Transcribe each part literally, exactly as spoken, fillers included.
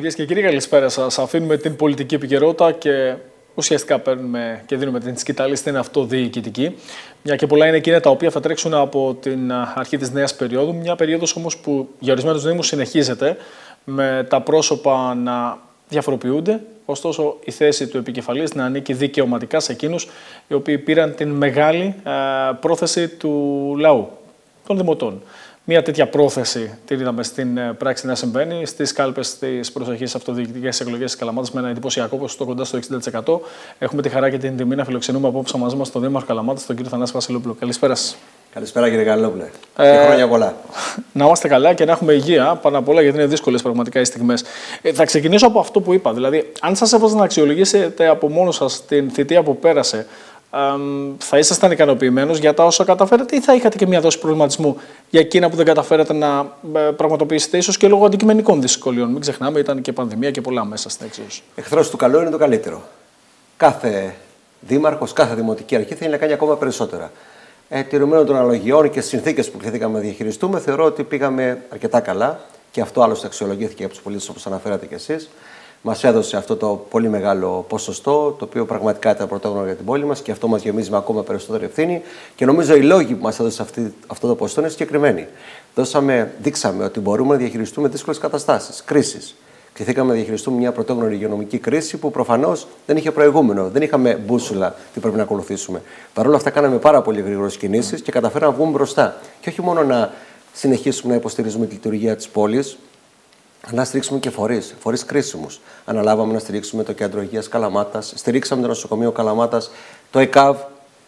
Κυρίες και κύριοι, καλησπέρα σας. Αφήνουμε την πολιτική επικαιρότητα και ουσιαστικά παίρνουμε και δίνουμε την σκητάλη στην αυτοδιοικητική. Μια και πολλά είναι εκείνα τα οποία θα τρέξουν από την αρχή της νέας περίοδου. Μια περίοδος όμως που για ορισμένους δήμους συνεχίζεται με τα πρόσωπα να διαφοροποιούνται. Ωστόσο, η θέση του επικεφαλής να ανήκει δικαιωματικά σε εκείνους οι οποίοι πήραν την μεγάλη ε, πρόθεση του λαού, των δημοτών. Μια τέτοια πρόθεση την είδαμε στην πράξη να συμβαίνει στις κάλπες της προσεχής αυτοδιοικητικές εκλογές της Καλαμάτας με ένα εντυπωσιακό ποσοστό κοντά στο εξήντα τοις εκατό. Έχουμε τη χαρά και την τιμή να φιλοξενούμε απόψε μαζί μας τον Δήμαρχο Καλαμάτας, τον κύριο Θανάση Βασιλόπουλο. Καλησπέρα σας. Καλησπέρα κύριε Καλόπουλε. Ε, και χρόνια πολλά. Να είμαστε καλά και να έχουμε υγεία πάνω απ' όλα, γιατί είναι δύσκολες πραγματικά οι στιγμές. Ε, θα ξεκινήσω από αυτό που είπα. Δηλαδή, αν σας έβαζα να αξιολογήσετε από μόνο σας την θητεία που πέρασε, θα ήσασταν ικανοποιημένος για τα όσα καταφέρατε ή θα είχατε και μια δόση προβληματισμού για εκείνα που δεν καταφέρατε να πραγματοποιήσετε, ίσως και λόγω αντικειμενικών δυσκολιών? Μην ξεχνάμε, ήταν και πανδημία και πολλά μέσα στην εξίσωση. Εχθρός του καλού είναι το καλύτερο. Κάθε δήμαρχος, κάθε δημοτική αρχή θέλει να κάνει ακόμα περισσότερα. Ε, τηρουμένων των αναλογιών και συνθήκες που κληθήκαμε να διαχειριστούμε, θεωρώ ότι πήγαμε αρκετά καλά και αυτό άλλωστε αξιολογήθηκε από τους πολίτες όπως αναφέρατε κι εσείς. Μας έδωσε αυτό το πολύ μεγάλο ποσοστό, το οποίο πραγματικά ήταν πρωτόγνωρο για την πόλη μας και αυτό μας γεμίζει με ακόμα περισσότερη ευθύνη. Και νομίζω οι λόγοι που μας έδωσε αυτή, αυτό το ποσοστό είναι συγκεκριμένοι. Δώσαμε, δείξαμε ότι μπορούμε να διαχειριστούμε δύσκολες καταστάσεις, κρίσεις. Κληθήκαμε να διαχειριστούμε μια πρωτόγνωρη υγειονομική κρίση που προφανώς δεν είχε προηγούμενο. Δεν είχαμε μπούσουλα τι πρέπει να ακολουθήσουμε. Παρ' όλα αυτά, κάναμε πάρα πολύ γρήγορες κινήσεις και καταφέραμε να βγούμε μπροστά. Και όχι μόνο να συνεχίσουμε να υποστηρίζουμε τη λειτουργία της πόλης, να στηρίξουμε και φορείς, φορείς κρίσιμους. Αναλάβαμε να στηρίξουμε το Κέντρο Υγείας Καλαμάτας, στηρίξαμε το Νοσοκομείο Καλαμάτας, το ΕΚΑΒ.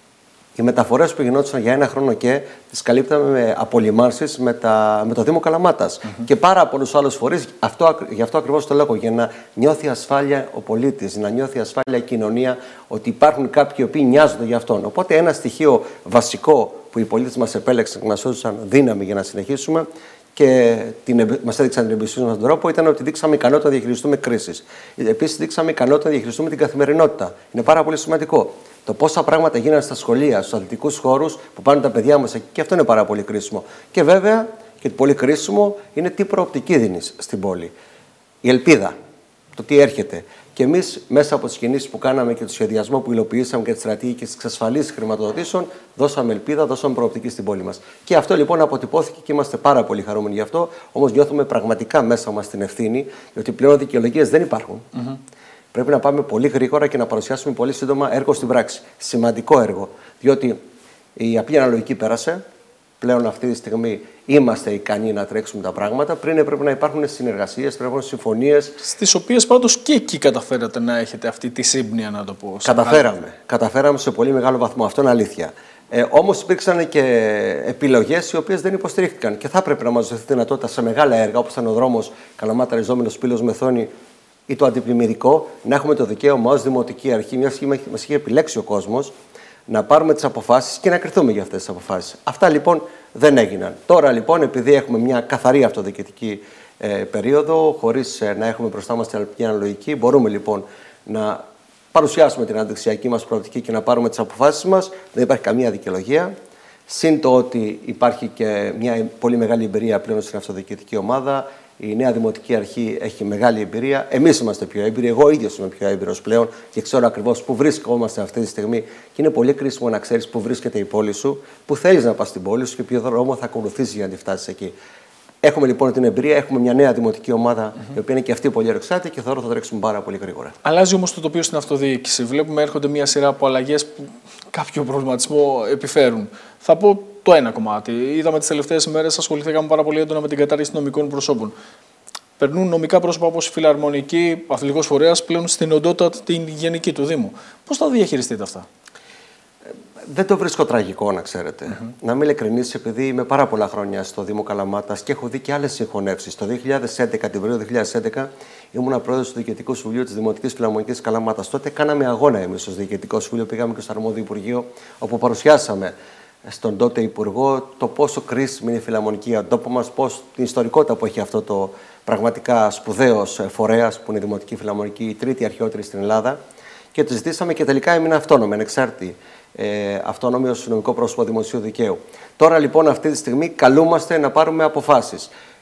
Οι μεταφορές που γινόντουσαν για ένα χρόνο και τις καλύπταμε με απολυμάνσεις με, με το Δήμο Καλαμάτας. Mm-hmm. Και πάρα πολλούς άλλους φορείς. Αυτό, γι' αυτό ακριβώς το λέγω, για να νιώθει ασφάλεια ο πολίτης, να νιώθει ασφάλεια η κοινωνία, ότι υπάρχουν κάποιοι οι οποίοι νοιάζονται για αυτόν. Οπότε ένα στοιχείο βασικό που οι πολίτες μας επέλεξαν και μας έδωσαν δύναμη για να συνεχίσουμε και μας έδειξαν την εμπιστοσύνη μας τον τρόπο, ήταν ότι δείξαμε ικανότητα να διαχειριστούμε κρίσεις. Επίσης, δείξαμε ικανότητα να διαχειριστούμε την καθημερινότητα. Είναι πάρα πολύ σημαντικό. Το πόσα πράγματα γίνανε στα σχολεία, στους αθλητικούς χώρους που πάνε τα παιδιά μας εκεί, και αυτό είναι πάρα πολύ κρίσιμο. Και βέβαια, και πολύ κρίσιμο, είναι τι προοπτική δίνεις στην πόλη. Η ελπίδα, το τι έρχεται. Και εμείς, μέσα από τις κινήσεις που κάναμε και το σχεδιασμό που υλοποιήσαμε και τη στρατηγική και τις εξασφαλίσεις χρηματοδοτήσεων, δώσαμε ελπίδα, δώσαμε προοπτική στην πόλη μας. Και αυτό λοιπόν αποτυπώθηκε και είμαστε πάρα πολύ χαρούμενοι γι' αυτό. Όμως νιώθουμε πραγματικά μέσα μας την ευθύνη, γιατί πλέον δικαιολογίες δεν υπάρχουν. Mm-hmm. Πρέπει να πάμε πολύ γρήγορα και να παρουσιάσουμε πολύ σύντομα έργο στην πράξη. Σημαντικό έργο. Διότι η απλή αναλογική πέρασε. Πλέον αυτή τη στιγμή είμαστε ικανοί να τρέξουμε τα πράγματα. Πριν έπρεπε να υπάρχουν συνεργασίες, πρέπει να υπάρχουν συμφωνίες. Στις οποίες πάντως και εκεί καταφέρατε να έχετε αυτή τη σύμπνοια, να το πω. Καταφέραμε. Άλλη. Καταφέραμε σε πολύ μεγάλο βαθμό. Αυτό είναι αλήθεια. Ε, όμως υπήρξαν και επιλογές οι οποίες δεν υποστηρίχθηκαν. Και θα έπρεπε να μας δοθεί δυνατότητα σε μεγάλα έργα, όπως ήταν ο δρόμος Καλαμάτα Ριζόμενος Πύλος Μεθόνη ή το αντιπλημμυρικό, να έχουμε το δικαίωμα ως δημοτική αρχή, μια που μας είχε επιλέξει ο κόσμος, να πάρουμε τις αποφάσεις και να κρυθούμε για αυτές τις αποφάσεις. Αυτά λοιπόν δεν έγιναν. Τώρα λοιπόν, επειδή έχουμε μια καθαρή αυτοδιοικητική ε, περίοδο, χωρίς ε, να έχουμε μπροστά μας την αλπική αναλογική, μπορούμε λοιπόν να παρουσιάσουμε την αναπτυξιακή μας προοπτική και να πάρουμε τις αποφάσεις μας. Δεν υπάρχει καμία δικαιολογία. Συν το ότι υπάρχει και μια πολύ μεγάλη εμπειρία πλέον στην αυτοδιοικητική ομάδα. Η νέα Δημοτική Αρχή έχει μεγάλη εμπειρία. Εμείς είμαστε πιο έμπειροι. Εγώ ίδιος είμαι πιο έμπειρος πλέον και ξέρω ακριβώς πού βρισκόμαστε αυτή τη στιγμή. Και είναι πολύ κρίσιμο να ξέρεις πού βρίσκεται η πόλη σου, πού θέλεις να πας στην πόλη σου και ποιο δρόμο θα ακολουθήσεις για να τη φτάσεις εκεί. Έχουμε λοιπόν την εμπειρία, έχουμε μια νέα δημοτική ομάδα, mm-hmm. η οποία είναι και αυτή πολύ ερεξάτη και θεωρώ θα τρέξουμε πάρα πολύ γρήγορα. Αλλάζει όμως το τοπίο στην αυτοδιοίκηση. Βλέπουμε έρχονται μια σειρά από αλλαγές που κάποιο προβληματισμό επιφέρουν. Θα πω το ένα κομμάτι. Είδαμε τις τελευταίες ημέρες, ασχοληθήκαμε πάρα πολύ έντονα με την κατάργηση νομικών προσώπων. Περνούν νομικά πρόσωπα όπως η Φιλαρμονική, Αθλητικός Φορέας, πλέον στην οντότητα την γενική του Δήμου. Πώς θα διαχειριστείτε αυτά? Δεν το βρίσκω τραγικό, να ξέρετε. Mm-hmm. Να είμαι ειλικρινής, επειδή είμαι πάρα πολλά χρόνια στο Δήμο Καλαμάτας και έχω δει και άλλες συγχωνεύσεις. Το δύο χιλιάδες έντεκα, την περίοδο δύο χιλιάδες έντεκα, ήμουν πρόεδρος του Διοικητικού Συμβουλίου της Δημοτικής Φιλαρμονικής Καλαμάτας. Τότε κάναμε αγώνα εμείς ως Διοικητικό Συμβούλιο, πήγαμε και στο αρμόδιο Υπουργείο, όπου παρουσιάσαμε στον τότε Υπουργό το πόσο κρίσιμη είναι η φιλαρμονική για τον τόπο μας, πώς την ιστορικότητα που έχει αυτό το πραγματικά σπουδαίος φορέας, που είναι η Δημοτική Φιλαρμονική, η τρίτη αρχαιότερη στην Ελλάδα. Και το ζητήσαμε και τελικά έμεινε αυτόνομη, ανεξάρτητη. Ε, αυτόνομη ως νομικό πρόσωπο δημοσίου δικαίου. Τώρα λοιπόν αυτή τη στιγμή καλούμαστε να πάρουμε αποφάσεις.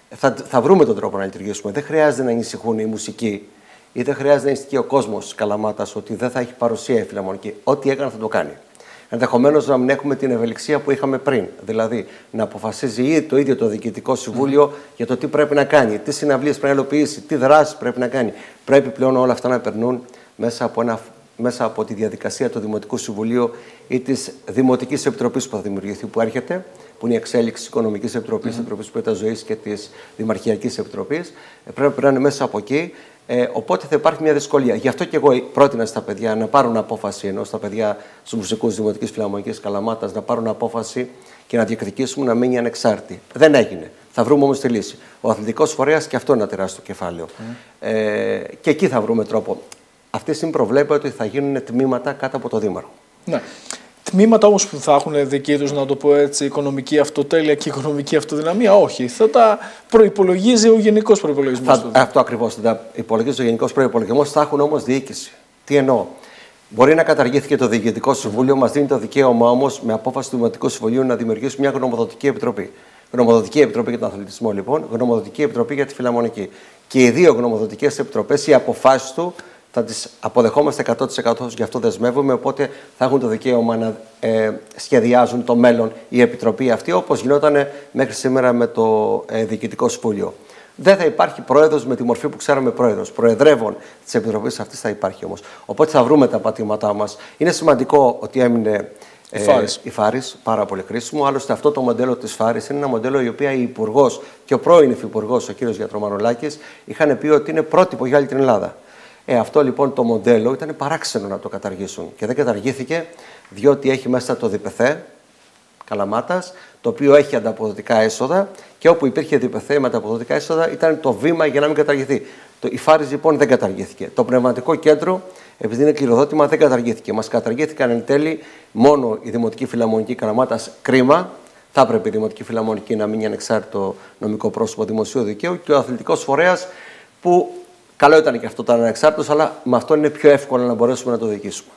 Θα, θα βρούμε τον τρόπο να λειτουργήσουμε. Δεν χρειάζεται να ανησυχούν οι μουσικοί ή δεν χρειάζεται να ανησυχεί ο κόσμος της Καλαμάτας ότι δεν θα έχει παρουσία η Φιλαρμονική. Ό,τι έκανε θα το κάνει. Ενδεχομένως να μην έχουμε την ευελιξία που είχαμε πριν. Δηλαδή να αποφασίζει το ίδιο το Διοικητικό Συμβούλιο mm. για το τι πρέπει να κάνει, τι συναυλίες πρέπει να υλοποιήσει, τι δράσεις πρέπει να κάνει. Πρέπει πλέον όλα αυτά να περνούν μέσα από, ένα, μέσα από τη διαδικασία του Δημοτικού Συμβουλίου ή της Δημοτικής Επιτροπής που θα δημιουργηθεί, που έρχεται, που είναι η εξέλιξη της Οικονομικής Επιτροπής, mm. Επιτροπής Ποιότητας Ζωής και της Δημαρχιακής Επιτροπής. Πρέπει να είναι μέσα από εκεί. Ε, οπότε θα υπάρχει μια δυσκολία. Γι' αυτό και εγώ πρότεινα στα παιδιά να πάρουν απόφαση, ενώ στα παιδιά στους μουσικούς Δημοτικής Φιλαρμονικής Καλαμάτας να πάρουν απόφαση και να διεκδικήσουμε να μείνει ανεξάρτητη. Δεν έγινε. Θα βρούμε όμως τη λύση. Ο αθλητικός φορέας και αυτό είναι ένα τεράστιο κεφάλαιο. Mm. Ε, και εκεί θα βρούμε τρόπο. Αυτή τη στιγμή προβλέπεται ότι θα γίνουν τμήματα κάτω από το Δήμαρχο. Ναι. Τμήματα όμως που θα έχουν δική τους, να το πω έτσι, οικονομική αυτοτέλεια και οικονομική αυτοδυναμία, όχι. Θα τα προϋπολογίζει ο γενικός προϋπολογισμός. Θα, αυτό ακριβώς. Θα τα υπολογίζει ο γενικός προϋπολογισμός, θα έχουν όμως διοίκηση. Τι εννοώ. Μπορεί να καταργήθηκε το Διοικητικό Συμβούλιο, μας δίνει το δικαίωμα όμως με απόφαση του Δημοτικού Συμβουλίου να δημιουργήσουμε μια γνωμοδοτική επιτροπή. Γνωμοδοτική επιτροπή για τον αθλητισμό, λοιπόν, γνωμοδοτική επιτροπή για τη Φιλαρμονική. Και οι δύο γνωμοδοτικές επιτροπές, οι αποφάσεις του, θα τις αποδεχόμαστε εκατό τοις εκατό, γι' αυτό δεσμεύουμε, οπότε θα έχουν το δικαίωμα να ε, σχεδιάζουν το μέλλον η Επιτροπή αυτή, όπως γινόταν μέχρι σήμερα με το ε, Διοικητικό Συμβούλιο. Δεν θα υπάρχει πρόεδρος με τη μορφή που ξέραμε πρόεδρος. Προεδρεύων της Επιτροπής αυτής θα υπάρχει όμως. Οπότε θα βρούμε τα πατήματά μας. Είναι σημαντικό ότι έμεινε ε, η Φάρης, πάρα πολύ χρήσιμο. Άλλωστε, αυτό το μοντέλο της Φάρης είναι ένα μοντέλο η οποία η Υπουργός και ο πρώην Υφυπουργός, ο κ. Γιατρομανολάκης, είχαν πει ότι είναι πρότυπο για όλη την Ελλάδα. Ε, αυτό λοιπόν το μοντέλο ήταν παράξενο να το καταργήσουν και δεν καταργήθηκε διότι έχει μέσα το ΔΠΘ Καλαμάτας, το οποίο έχει ανταποδοτικά έσοδα και όπου υπήρχε ΔΠΘ με ανταποδοτικά έσοδα ήταν το βήμα για να μην καταργηθεί. Το, η Φάρης λοιπόν δεν καταργήθηκε. Το πνευματικό κέντρο, επειδή είναι κληροδότημα, δεν καταργήθηκε. Μας καταργήθηκαν εν τέλει μόνο η Δημοτική Φιλαρμονική Καλαμάτας. Κρίμα. Θα έπρεπε η Δημοτική Φιλαρμονική να μείνει ανεξάρτητο νομικό πρόσωπο δημοσίου δικαίου και ο αθλητικός φορέας που. Καλό ήταν και αυτό το ανεξάρτητος, αλλά με αυτό είναι πιο εύκολο να μπορέσουμε να το διοικήσουμε.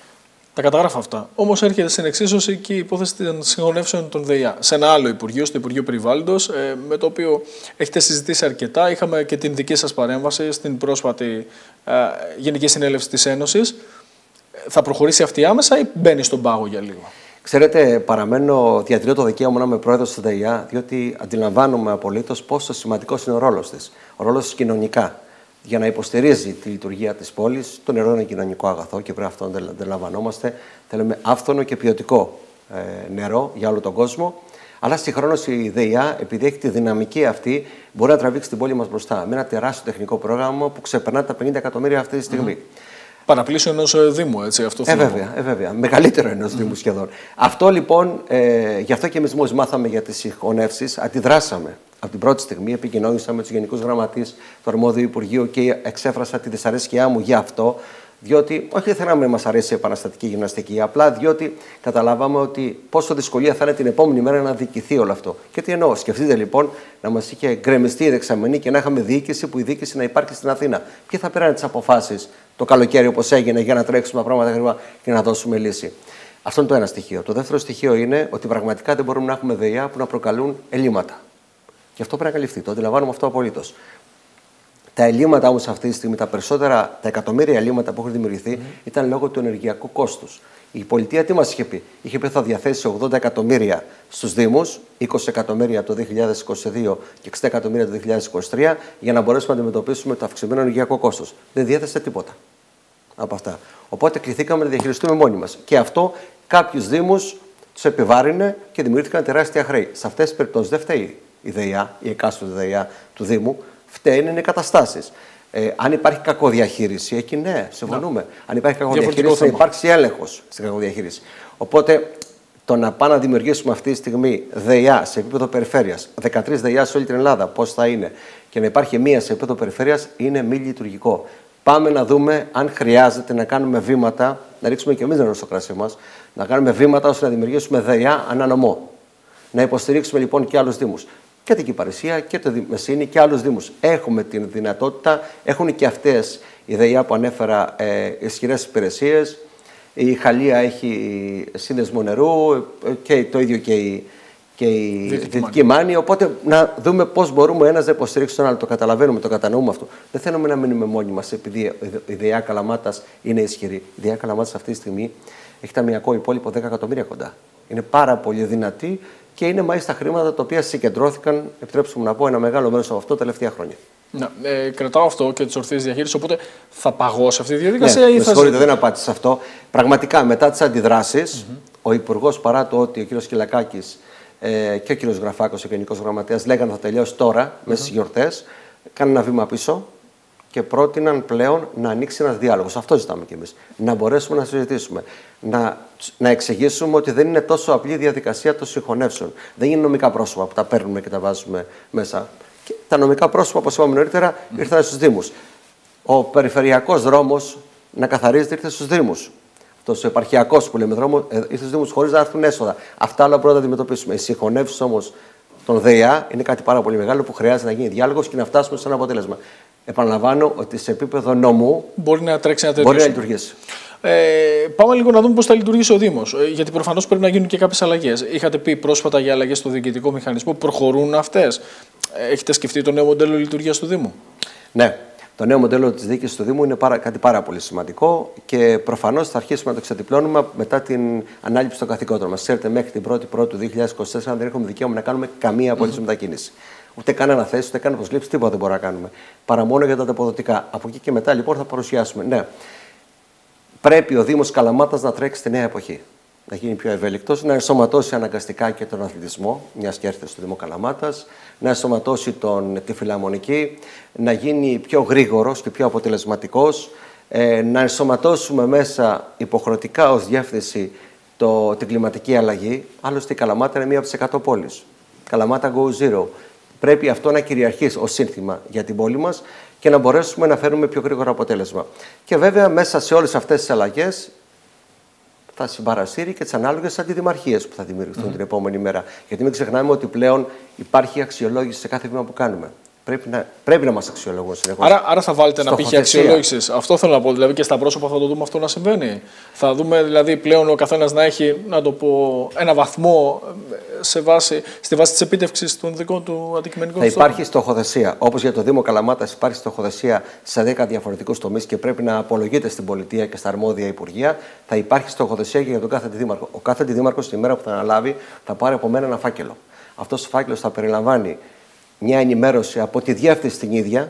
Τα καταγράφω αυτά. Όμως έρχεται στην εξίσωση και η υπόθεση των συγχωνεύσεων των ΔΕΙΑ σε ένα άλλο Υπουργείο, στο Υπουργείο Περιβάλλοντος, με το οποίο έχετε συζητήσει αρκετά. Είχαμε και την δική σας παρέμβαση στην πρόσφατη ε, Γενική Συνέλευση της Ένωσης. Θα προχωρήσει αυτή άμεσα ή μπαίνει στον πάγο για λίγο? Ξέρετε, παραμένω, διατηρώ το δικαίωμα να είμαι πρόεδρος της ΔΕΙΑ, διότι αντιλαμβάνομαι απολύτως πόσο σημαντικός είναι ο ρόλος της. Ο ρόλος της κοινωνικά. Για να υποστηρίζει τη λειτουργία της πόλης. Το νερό είναι κοινωνικό αγαθό και πρέπει αυτό να αντιλαμβανόμαστε. Θέλουμε άφθονο και ποιοτικό ε, νερό για όλο τον κόσμο. Αλλά συγχρόνως η ΔΕΙΑ, επειδή έχει τη δυναμική αυτή, μπορεί να τραβήξει την πόλη μας μπροστά με ένα τεράστιο τεχνικό πρόγραμμα που ξεπερνά τα πενήντα εκατομμύρια αυτή τη στιγμή. Mm. Παραπλήσιο ενός Δήμου, έτσι, αυτό ε, βέβαια, ε, βέβαια. Μεγαλύτερο ενός mm. Δήμου σχεδόν. Αυτό λοιπόν, ε, γι' αυτό και εμείς μόλις μάθαμε για τις συγχωνεύσεις, αντιδράσαμε. Από την πρώτη στιγμή επικοινώνησα με τους Γενικούς Γραμματείς του αρμόδιου Υπουργείου και εξέφρασα τη δυσαρέσκειά μου για αυτό, διότι όχι δεν θέλαμε να μας αρέσει η επαναστατική γυμναστική, απλά διότι καταλάβαμε ότι πόσο δυσκολία θα είναι την επόμενη μέρα να διοικηθεί όλο αυτό. Και τι εννοώ, σκεφτείτε λοιπόν να μας είχε γκρεμιστεί η δεξαμενή και να είχαμε διοίκηση που η διοίκηση να υπάρχει στην Αθήνα. Ποιοι θα πήραν τις αποφάσεις το καλοκαίρι όπως έγινε για να τρέξουμε τα πράγματα γρήγορα και να δώσουμε λύση. Αυτό είναι το ένα στοιχείο. Το δεύτερο στοιχείο είναι ότι πραγματικά δεν μπορούμε να έχουμε ΔΕΙΑ που να προκαλούν ελλείμματα. Και αυτό πρέπει να καλυφθεί. Το αντιλαμβάνομαι αυτό απολύτως. Τα ελλείμματα όμως αυτή τη στιγμή, τα περισσότερα, τα εκατομμύρια ελλείμματα που έχουν δημιουργηθεί, mm. ήταν λόγω του ενεργειακού κόστους. Η πολιτεία τι μας είχε πει? Είχε πει ότι θα διαθέσει ογδόντα εκατομμύρια στους Δήμους, είκοσι εκατομμύρια το δύο χιλιάδες είκοσι δύο και εξήντα εκατομμύρια το δύο χιλιάδες είκοσι τρία, για να μπορέσουμε να αντιμετωπίσουμε το αυξημένο ενεργειακό κόστος. Δεν διέθεσε τίποτα από αυτά. Οπότε κληθήκαμε να διαχειριστούμε μόνοι μας. Και αυτό κάποιους Δήμους τους επιβάρυνε και δημιουργήθηκαν τεράστια χρέη. Σε αυτές τις περιπτώσεις δεν φταίει η ΔΕΙΑ, η εκάστοτε ΔΕΙΑ του Δήμου, φταίνουν είναι οι καταστάσεις. Ε, αν υπάρχει κακοδιαχείριση, εκεί ναι, συμφωνούμε. Ναι. Αν υπάρχει κακοδιαχείριση, θα υπάρξει έλεγχος στην κακοδιαχείριση. Οπότε, το να πάμε να δημιουργήσουμε αυτή τη στιγμή ΔΕΙΑ σε επίπεδο περιφέρειας, δεκατρείς ΔΕΙΑ σε όλη την Ελλάδα, πώς θα είναι, και να υπάρχει μία σε επίπεδο περιφέρειας, είναι μη λειτουργικό. Πάμε να δούμε αν χρειάζεται να κάνουμε βήματα, να ρίξουμε και εμείς νερό στο κρασί μας, να κάνουμε βήματα ώστε να δημιουργήσουμε ΔΕΙΑ ανά νομό. Να υποστηρίξουμε λοιπόν και άλλους Δήμους. Και την Κυπαρισία και το Μεσίνη και άλλους Δήμους. Έχουμε την δυνατότητα, έχουν και αυτές η ΔΕΙΑ που ανέφερα ε, ισχυρές υπηρεσίες. Η Χαλία έχει σύνδεσμο νερού και το ίδιο και η, και η Δυτική Μάνη. Οπότε να δούμε πώς μπορούμε ένας να υποστηρίξει τον άλλο. Το καταλαβαίνουμε, το κατανοούμε αυτό. Δεν θέλουμε να μείνουμε μόνοι μας επειδή η ΔΕΙΑ Καλαμάτας είναι ισχυρή. Η ΔΕΙΑ Καλαμάτας αυτή τη στιγμή έχει ταμιακό υπόλοιπο δέκα εκατομμύρια κοντά. Είναι πάρα πολύ δυνατή και είναι μάλιστα χρήματα τα οποία συγκεντρώθηκαν, επιτρέψτε μου να πω, ένα μεγάλο μέρος από αυτό τα τελευταία χρόνια. Να, ε, κρατάω αυτό και τη ορθή διαχείριση. Οπότε θα παγώσει αυτή η διαδικασία, ναι, ή με θα. Συγχωρείτε, δεν απάντησα αυτό. Πραγματικά μετά τις αντιδράσεις, mm-hmm. ο Υπουργός, παρά το ότι ο κ. Κυλακάκης ε, και ο κ. Γραφάκος, ο Γενικός Γραμματέας, λέγανε θα τελειώσει τώρα, mm-hmm. μέσα στις γιορτές, κάνουν ένα βήμα πίσω και πρότειναν πλέον να ανοίξει ένας διάλογος. Αυτό ζητάμε κι εμείς. Να μπορέσουμε να συζητήσουμε. Να, να εξηγήσουμε ότι δεν είναι τόσο απλή η διαδικασία των συγχωνεύσεων. Δεν είναι νομικά πρόσωπα που τα παίρνουμε και τα βάζουμε μέσα. Και τα νομικά πρόσωπα, όπως είπαμε νωρίτερα, mm. ήρθαν στους Δήμους. Ο περιφερειακός δρόμος να καθαρίζεται ήρθε στους Δήμους. Αυτός ο επαρχιακός που λέμε δρόμο ήρθε στους Δήμους χωρίς να έρθουν έσοδα. Αυτά όλα πρέπει να τα αντιμετωπίσουμε. Οι συγχωνεύσεις όμως των ΔΕΙΑ είναι κάτι πάρα πολύ μεγάλο που χρειάζεται να γίνει διάλογος και να φτάσουμε σε ένα αποτέλεσμα. Επαναλαμβάνω ότι σε επίπεδο νόμου μπορεί να τρέξει ένα τέτοιο. Μπορεί να λειτουργήσει. Ε, πάμε λίγο να δούμε πώς θα λειτουργήσει ο Δήμος. Ε, γιατί προφανώς πρέπει να γίνουν και κάποιες αλλαγές. Είχατε πει πρόσφατα για αλλαγές στο διοικητικό μηχανισμό. Προχωρούν αυτές. Ε, έχετε σκεφτεί το νέο μοντέλο λειτουργίας του Δήμου? Ναι. Το νέο μοντέλο της διοίκησης του Δήμου είναι πάρα, κάτι πάρα πολύ σημαντικό και προφανώς θα αρχίσουμε να το εξατυπλώνουμε μετά την ανάληψη των καθηκόντων μας. Ξέρετε, μέχρι την πρώτη Πρώτου του δύο χιλιάδες είκοσι τέσσερα δεν έχουμε δικαίωμα να κάνουμε καμία απολύτως mm-hmm. μετακίνηση. Ούτε καν αναθέσεις, ούτε καν προσλήψεις, τίποτα δεν μπορούμε να κάνουμε. Παρά μόνο για τα ανταποδοτικά. Από εκεί και μετά λοιπόν θα παρουσιάσουμε. Ναι. Πρέπει ο Δήμος Καλαμάτας να τρέξει στη νέα εποχή. Να γίνει πιο ευέλικτος, να ενσωματώσει αναγκαστικά και τον αθλητισμό, μιας και έρθει στο Δήμο Καλαμάτας, να ενσωματώσει τον, τη φιλαρμονική, να γίνει πιο γρήγορος και πιο αποτελεσματικός, ε, να ενσωματώσουμε μέσα υποχρεωτικά ως διεύθυνση το, την κλιματική αλλαγή. Άλλωστε η Καλαμάτα είναι μία από τις εκατό πόλεις. Καλαμάτα Go Zero. Πρέπει αυτό να κυριαρχήσει ως σύνθημα για την πόλη μας και να μπορέσουμε να φέρουμε πιο γρήγορο αποτέλεσμα. Και βέβαια μέσα σε όλες αυτές τις αλλαγές θα συμπαρασύρει και τις ανάλογες αντιδημαρχίες που θα δημιουργηθούν mm. την επόμενη μέρα. Γιατί μην ξεχνάμε ότι πλέον υπάρχει αξιολόγηση σε κάθε βήμα που κάνουμε. Πρέπει να, πρέπει να μας αξιολογούν συνεχώς. Άρα, άρα θα βάλετε ένα πύχη αξιολόγησης. Αυτό θέλω να πω. Δηλαδή και στα πρόσωπα θα το δούμε αυτό να συμβαίνει. Θα δούμε δηλαδή πλέον ο καθένας να έχει, να το πω, ένα βαθμό σε βάση, στη βάση της επίτευξης των δικών του αντικειμενικών στόχων. Θα υπάρχει στοχοθεσία. Όπως για το Δήμο Καλαμάτας υπάρχει στοχοθεσία σε δέκα διαφορετικούς τομείς και πρέπει να απολογείται στην πολιτεία και στα αρμόδια υπουργεία. Θα υπάρχει στοχοθεσία και για τον κάθε αντιδήμαρχο. Ο κάθε αντιδήμαρχος τη μέρα που θα αναλάβει θα πάρει από μένα ένα φάκελο. Αυτός ο φάκελος θα περιλαμβάνει μια ενημέρωση από τη διεύθυνση την ίδια,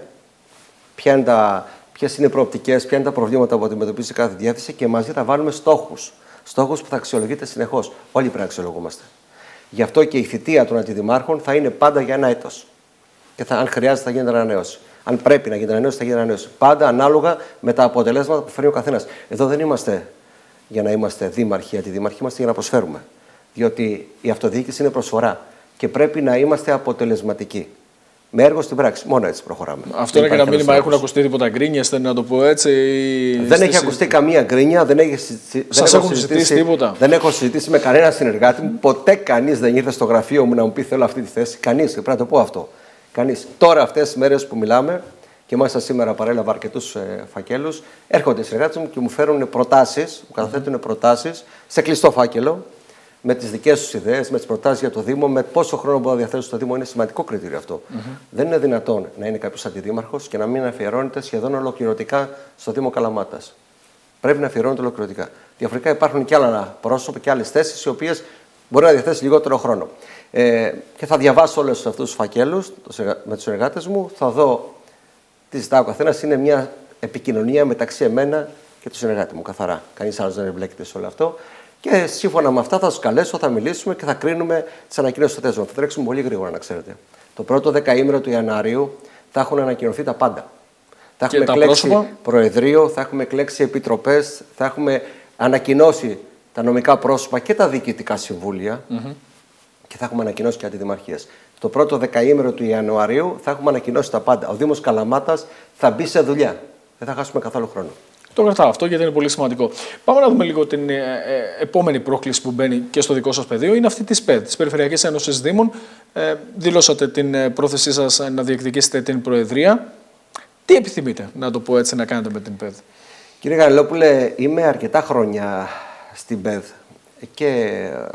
ποιες είναι, είναι οι προοπτικές, ποια είναι τα προβλήματα που αντιμετωπίζει κάθε διεύθυνση και μαζί θα βάλουμε στόχους. Στόχους που θα αξιολογείται συνεχώς. Όλοι πρέπει να αξιολογούμαστε. Γι' αυτό και η θητεία των αντιδημάρχων θα είναι πάντα για ένα έτος. Και θα, αν χρειάζεται, θα γίνεται ανανέωση. Αν πρέπει να γίνεται ανανέωση, θα γίνει ανανέωση. Πάντα ανάλογα με τα αποτελέσματα που φέρνει ο καθένας. Εδώ δεν είμαστε για να είμαστε δήμαρχοι, αντιδήμαρχοι, είμαστε για να προσφέρουμε. Διότι η αυτοδιοίκηση είναι προσφορά. Και πρέπει να είμαστε αποτελεσματικοί. Με έργο στην πράξη. Μόνο έτσι προχωράμε. Αυτό είναι και ένα μήνυμα. Έχουν ακουστεί τίποτα γκρίνιες, να το πω έτσι? Δεν έχει ακουστεί καμία γκρίνια, δεν έχει συζητήσει. Σας έχουν συζητήσει τίποτα? Δεν έχω συζητήσει με κανένα συνεργάτη μου. Ποτέ κανείς δεν ήρθε στο γραφείο μου να μου πει θέλω αυτή τη θέση. Κανείς. Πρέπει να το πω αυτό. Κανείς. Τώρα, αυτές τις μέρες που μιλάμε, και μάλιστα σήμερα παρέλαβα αρκετούς ε, φακέλους, έρχονται οι συνεργάτες μου και μου φέρουν προτάσεις, μου καταθέτουν προτάσεις σε κλειστό φάκελο. Με τις δικές τους ιδέες, με τις προτάσεις για το Δήμο, με πόσο χρόνο μπορεί να διαθέσουν στο Δήμο, είναι σημαντικό κριτήριο αυτό. Mm-hmm. Δεν είναι δυνατόν να είναι κάποιος αντιδήμαρχος και να μην αφιερώνεται σχεδόν ολοκληρωτικά στο Δήμο Καλαμάτας. Πρέπει να αφιερώνεται ολοκληρωτικά. Διαφορετικά υπάρχουν και άλλα πρόσωπα και άλλες θέσεις, οι οποίες μπορεί να διαθέσει λιγότερο χρόνο. Ε, και θα διαβάσω όλους αυτούς τους φακέλους με τους συνεργάτες μου, θα δω τι ζητά ο καθένας. Είναι μια επικοινωνία μεταξύ εμένα και του συνεργάτη μου, καθαρά. Κανείς άλλος δεν εμπλέκεται σε όλο αυτό. Και σύμφωνα με αυτά θα τους καλέσω, θα μιλήσουμε και θα κρίνουμε τις ανακοινώσεις του θέσεων. Θα τρέξουμε πολύ γρήγορα, να ξέρετε. Το πρώτο δεκαήμερο του Ιανουαρίου θα έχουν ανακοινωθεί τα πάντα. Θα έχουμε εκλέξει προεδρείο, θα έχουμε εκλέξει επιτροπές, θα έχουμε ανακοινώσει τα νομικά πρόσωπα και τα διοικητικά συμβούλια mm-hmm. και θα έχουμε ανακοινώσει και αντιδημαρχίες. Το πρώτο δεκαήμερο του Ιανουαρίου θα έχουμε ανακοινώσει τα πάντα. Ο Δήμος Καλαμάτας θα μπει σε δουλειά. Δεν θα χάσουμε καθόλου χρόνο. Το κρατάω αυτό γιατί είναι πολύ σημαντικό. Πάμε να δούμε λίγο την ε, ε, επόμενη πρόκληση που μπαίνει και στο δικό σας πεδίο. Είναι αυτή της ΠΕΔ, της Περιφερειακής Ένωσης Δήμων. Ε, δηλώσατε την ε, πρόθεσή σας να διεκδικήσετε την Προεδρία. Τι επιθυμείτε, να το πω έτσι, να κάνετε με την ΠΕΔ? Κύριε Γαλλόπουλε, είμαι αρκετά χρόνια στην ΠΕΔ και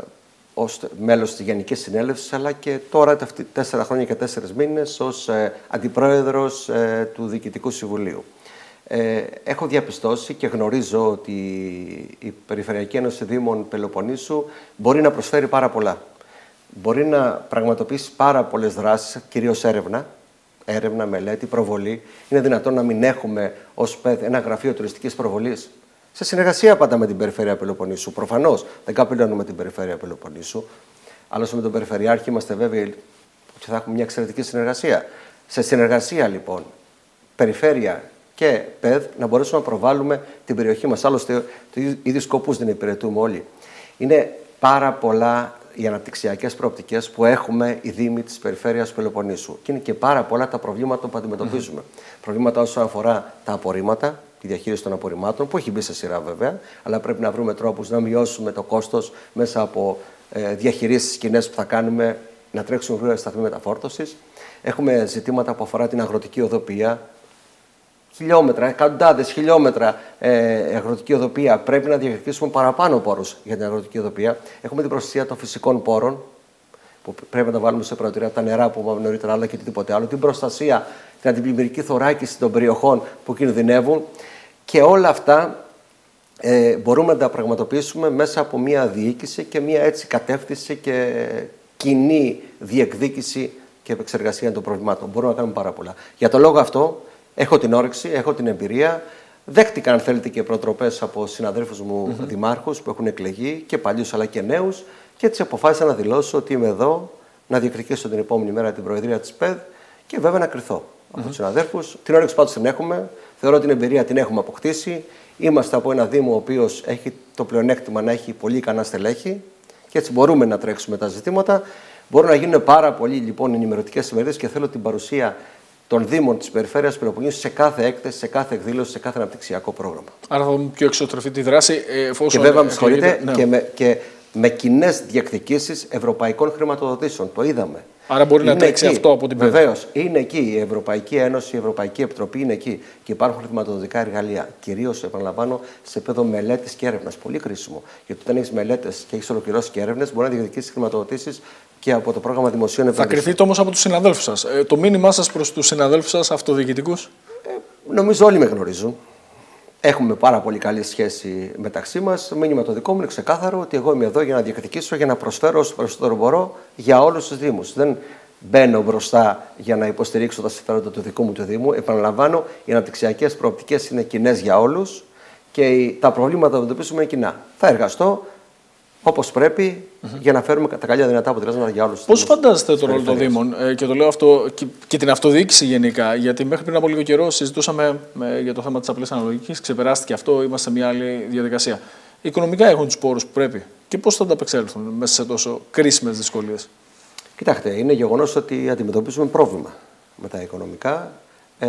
ως μέλος της Γενικής Συνέλευσης, αλλά και τώρα τέσσερα χρόνια και τέσσερις μήνες ως ε, αντιπρόεδρος ε, του Διοικητικού Συμβουλίου. Ε, έχω διαπιστώσει και γνωρίζω ότι η Περιφερειακή Ένωση Δήμων Πελοποννήσου μπορεί να προσφέρει πάρα πολλά. Μπορεί να πραγματοποιήσει πάρα πολλές δράσεις, κυρίως έρευνα, έρευνα, μελέτη, προβολή. Είναι δυνατόν να μην έχουμε ως ΠΕΔ ένα γραφείο τουριστικής προβολής. Σε συνεργασία πάντα με την Περιφέρεια Πελοποννήσου. Προφανώς δεν καπηλώνουμε την Περιφέρεια Πελοποννήσου. Άλλωστε με τον Περιφερειάρχη είμαστε βέβαιοι ότι θα έχουμε μια εξαιρετική συνεργασία. Σε συνεργασία λοιπόν, Περιφέρεια και ΠΕΔ, να μπορέσουμε να προβάλλουμε την περιοχή μας. Άλλωστε, του ίδιου σκοπούς δεν υπηρετούμε όλοι. Είναι πάρα πολλά οι αναπτυξιακές προοπτικές που έχουμε οι Δήμοι της Περιφέρειας Πελοποννήσου. Και είναι και πάρα πολλά τα προβλήματα που αντιμετωπίζουμε. Mm-hmm. Προβλήματα όσον αφορά τα απορρίμματα, τη διαχείριση των απορριμμάτων, που έχει μπει σε σειρά βέβαια, αλλά πρέπει να βρούμε τρόπους να μειώσουμε το κόστος μέσα από ε, διαχειρίσεις κοινές που θα κάνουμε, να τρέξουν γρήγορα σταθμοί μεταφόρτωσης. Έχουμε ζητήματα που αφορά την αγροτική οδοποιία. Χιλιόμετρα, εκατοντάδες χιλιόμετρα ε, αγροτική οδοποιία. Πρέπει να διεκδικήσουμε παραπάνω πόρους για την αγροτική οδοποιία. Έχουμε την προστασία των φυσικών πόρων, που πρέπει να τα βάλουμε σε προτεραιότητα, τα νερά που είπαμε νωρίτερα, αλλά και τίποτε άλλο. Την προστασία, την αντιπλημμυρική θωράκιση των περιοχών που κινδυνεύουν. Και όλα αυτά ε, μπορούμε να τα πραγματοποιήσουμε μέσα από μια διοίκηση και μια έτσι κατεύθυνση και κοινή διεκδίκηση και επεξεργασία των προβλημάτων. Μπορούμε να κάνουμε πάρα πολλά. Για τον λόγο αυτό, έχω την όρεξη, έχω την εμπειρία. Δέχτηκα, αν θέλετε, και προτροπές από συναδέλφους μου mm-hmm. δημάρχους που έχουν εκλεγεί, και παλιούς αλλά και νέους, και έτσι αποφάσισα να δηλώσω ότι είμαι εδώ να διεκδικήσω την επόμενη μέρα την Προεδρία της ΠΕΔ και βέβαια να κρυθώ mm-hmm. από τους συναδέλφους. Την όρεξη πάντως την έχουμε. Θεωρώ την εμπειρία την έχουμε αποκτήσει. Είμαστε από ένα Δήμο ο οποίος έχει το πλεονέκτημα να έχει πολύ ικανά στελέχη και έτσι μπορούμε να τρέξουμε τα ζητήματα. Μπορούν να γίνουν πάρα πολλοί λοιπόν ενημερωτικές ημερίδες και θέλω την παρουσία των Δήμων της Περιφέρειας Πελοποννήσου σε κάθε έκθεση, σε κάθε εκδήλωση, σε κάθε αναπτυξιακό πρόγραμμα. Άρα θα δούμε πιο εξωτρεφή τη δράση. Εφόσον και βέβαια, με συγχωρείτε, ναι. και με, και με κοινές διεκδικήσεις ευρωπαϊκών χρηματοδοτήσεων. Το είδαμε. Άρα μπορεί είναι να τρέξει εκεί. Αυτό από την ΠΕΔ. Βεβαίως. Είναι εκεί. Η Ευρωπαϊκή Ένωση, η Ευρωπαϊκή Επιτροπή είναι εκεί. Και υπάρχουν χρηματοδοτικά εργαλεία. Κυρίως, επαναλαμβάνω, σε επίπεδο μελέτης και έρευνας. Πολύ κρίσιμο. Γιατί όταν έχεις μελέτες και έχεις ολοκληρώσει και έρευνες, μπορεί να διεκδικήσεις χρηματοδοτήσεις και από το πρόγραμμα δημοσίων επενδύσεων. Θα κρυφτείτε όμως από τους συναδέλφους σας. Ε, το μήνυμά σας προς τους συναδέλφους σας αυτοδιοικητικούς. Ε, νομίζω όλοι με γνωρίζουν. Έχουμε πάρα πολύ καλή σχέση μεταξύ μας. Το μήνυμα το δικό μου είναι ξεκάθαρο ότι εγώ είμαι εδώ για να διεκδικήσω, για να προσφέρω όσο περισσότερο μπορώ για όλους τους Δήμους. Δεν μπαίνω μπροστά για να υποστηρίξω τα συμφέροντα του δικού μου του Δήμου. Επαναλαμβάνω, οι αναπτυξιακές προοπτικές είναι κοινές για όλους και τα προβλήματα που αντιμετωπίζουμε είναι κοινά. Θα εργαστώ όπως πρέπει mm-hmm. για να φέρουμε τα καλύτερα δυνατά αποτελέσματα για όλους. Πώς φαντάζεστε το ρόλο των Δήμων, ε, και το λέω αυτό και, και την αυτοδιοίκηση γενικά, γιατί μέχρι πριν από λίγο καιρό συζητούσαμε με, για το θέμα της απλής αναλογικής, ξεπεράστηκε αυτό, είμαστε σε μια άλλη διαδικασία. Οικονομικά έχουν τους πόρους που πρέπει και πώς θα ανταπεξέλθουν μέσα σε τόσο κρίσιμες δυσκολίες. Κοιτάξτε, είναι γεγονός ότι αντιμετωπίζουμε πρόβλημα με τα οικονομικά. Ε,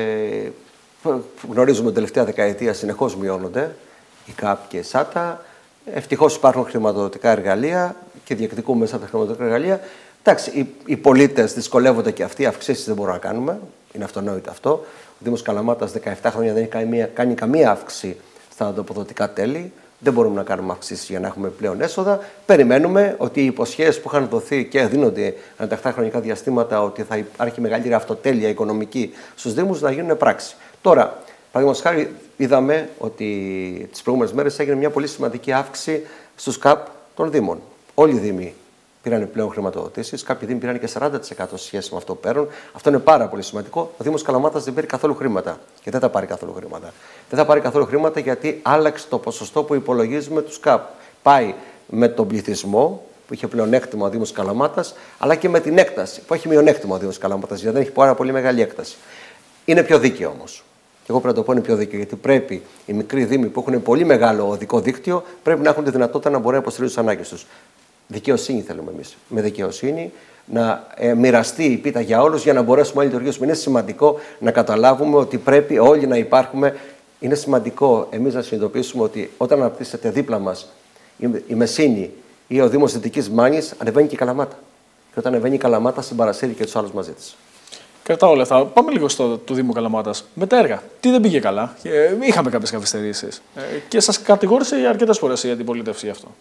γνωρίζουμε ότι τελευταία δεκαετία συνεχώς μειώνονται η ΚΑΠ και η ΣΑΤΑ. Ευτυχώς υπάρχουν χρηματοδοτικά εργαλεία και διεκδικούμε μέσα από τα χρηματοδοτικά εργαλεία. Εντάξει, οι, οι πολίτες δυσκολεύονται και αυτοί, αυξήσεις δεν μπορούμε να κάνουμε. Είναι αυτονόητο αυτό. Ο Δήμος Καλαμάτας δεκαεπτά χρόνια δεν έχει κάνει, κάνει καμία αύξηση στα ανταποδοτικά τέλη. Δεν μπορούμε να κάνουμε αυξήσεις για να έχουμε πλέον έσοδα. Περιμένουμε ότι οι υποσχέσεις που είχαν δοθεί και δίνονται ανά τα επτά χρονικά διαστήματα ότι θα υπάρχει μεγαλύτερη αυτοτέλεια οικονομική στους Δήμους να γίνουν πράξη. Τώρα, παραδείγματος χάρη, είδαμε ότι τις προηγούμενες μέρες έγινε μια πολύ σημαντική αύξηση στους ΚΑΠ των Δήμων. Όλοι οι Δήμοι πήραν πλέον χρηματοδοτήσεις. Κάποιοι Δήμοι πήραν και σαράντα τοις εκατό σε σχέση με αυτό που παίρνουν. Αυτό είναι πάρα πολύ σημαντικό. Ο Δήμος Καλαμάτας δεν πήρε καθόλου χρήματα. Και δεν θα πάρει καθόλου χρήματα. Δεν θα πάρει καθόλου χρήματα γιατί άλλαξε το ποσοστό που υπολογίζουμε τους ΚΑΠ. Πάει με τον πληθυσμό, που είχε πλεονέκτημα ο Δήμος Καλαμάτας, αλλά και με την έκταση, που έχει μειονέκτημα ο Δήμος Καλαμάτας, γιατί δεν έχει πάρα πολύ μεγάλη έκταση. Είναι πιο δίκαιο όμως. Και εγώ πρέπει να το πω είναι πιο δίκαιο, γιατί πρέπει οι μικροί Δήμοι που έχουν πολύ μεγάλο οδικό δίκτυο πρέπει να έχουν τη δυνατότητα να μπορούν να υποστηρίζουν τις ανάγκες τους. Δικαιοσύνη θέλουμε εμείς. Με δικαιοσύνη να ε, μοιραστεί η πίτα για όλους για να μπορέσουμε να λειτουργήσουμε. Είναι σημαντικό να καταλάβουμε ότι πρέπει όλοι να υπάρχουμε. Είναι σημαντικό εμείς να συνειδητοποιήσουμε ότι όταν αναπτύσσεται δίπλα μας η, η Μεσίνη ή ο Δήμος Δυτικής Μάνης, ανεβαίνει και η Καλαμάτα. Και όταν ανεβαίνει η Καλαμάτα, συμπαρασύρει και τους άλλους μαζί της. Κρατάω λεφτά. Πάμε λίγο στο του Δήμου Καλαμάτας. Με τα έργα. Τι δεν πήγε καλά. Ε, είχαμε κάποιες καθυστερήσεις. Ε, και σας κατηγόρησε αρκετές φορές η αντιπολίτευση γι' αυτό.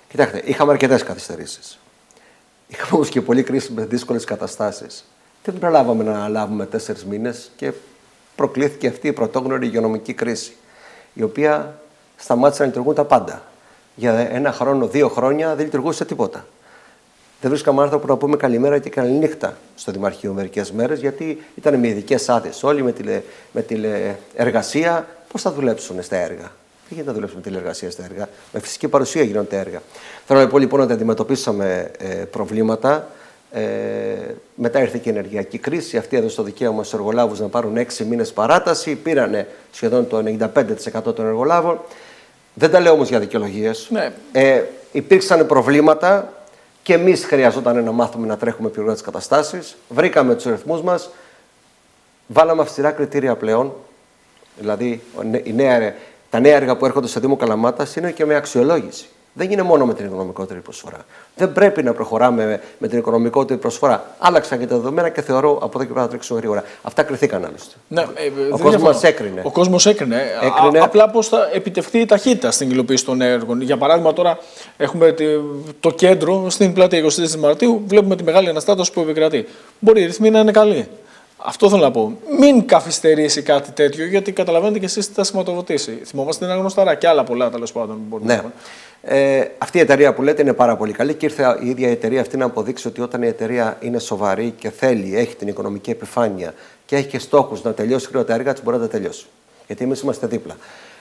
Κοιτάξτε, είχαμε αρκετές καθυστερήσεις. Είχαμε όμως και πολύ κρίσιμες, δύσκολες καταστάσεις. Δεν προλάβαμε να αναλάβουμε τέσσερις μήνες και προκλήθηκε αυτή η πρωτόγνωρη υγειονομική κρίση, η οποία σταμάτησε να λειτουργούν τα πάντα. Για ένα χρόνο, δύο χρόνια δεν λειτουργούσε τίποτα. Δεν βρίσκαμε άνθρωπο να πούμε καλημέρα και καληνύχτα στο Δημαρχείο μερικές μέρες, γιατί ήταν με ειδικές άδειες όλοι, με, τηλε, με τηλεεργασία. Πώς θα δουλέψουν στα έργα? Δεν γίνεται να δουλέψουμε με τηλεεργασία στα έργα. Με φυσική παρουσία γίνονται έργα. Θέλω να πω λοιπόν ότι αντιμετωπίσαμε ε, προβλήματα. Ε, μετά ήρθε και η ενεργειακή κρίση. Αυτή έδωσε το δικαίωμα στους εργολάβους να πάρουν έξι μήνες παράταση. Πήρανε σχεδόν το ενενήντα πέντε τοις εκατό των εργολάβων. Δεν τα λέω όμως για δικαιολογίες. Ναι. Ε, υπήρξαν προβλήματα και εμείς χρειαζόταν να μάθουμε να τρέχουμε πιο γρήγορα τις καταστάσεις. Βρήκαμε τους ρυθμούς μας. Βάλαμε αυστηρά κριτήρια πλέον. Δηλαδή, η νέα, τα νέα έργα που έρχονται στο Δήμο Καλαμάτας είναι και με αξιολόγηση. Δεν είναι μόνο με την οικονομικότερη προσφορά. Δεν πρέπει να προχωράμε με, με την οικονομικότερη προσφορά. Άλλαξαν και τα δεδομένα και θεωρώ από εδώ και πέρα να τρέξουμε γρήγορα. Αυτά κριθήκαν άλλωστε. Ναι, ε, ο κόσμος μας έκρινε. Ο κόσμος έκρινε. έκρινε. Α, απλά πώς θα επιτευχθεί η ταχύτητα στην υλοποίηση των έργων. Για παράδειγμα, τώρα έχουμε το κέντρο στην πλατεία εικοστή τρίτη Μαρτίου. Βλέπουμε τη μεγάλη αναστάτωση που επικρατεί. Μπορεί η ρυθμή να είναι καλή. Αυτό θέλω να πω. Μην καθυστερήσει κάτι τέτοιο, γιατί καταλαβαίνετε και εσείς τι θα σηματοδοτήσει. Θυμόμαστε την Αγνωσταρά και άλλα πολλά τέλος πάντων. Ναι. Ε, αυτή η εταιρεία που λέτε είναι πάρα πολύ καλή και ήρθε η ίδια η εταιρεία αυτή να αποδείξει ότι όταν η εταιρεία είναι σοβαρή και θέλει, έχει την οικονομική επιφάνεια και έχει και στόχους να τελειώσει γρήγορα τα έργα της, μπορεί να τα τελειώσει. Γιατί εμείς είμαστε δίπλα.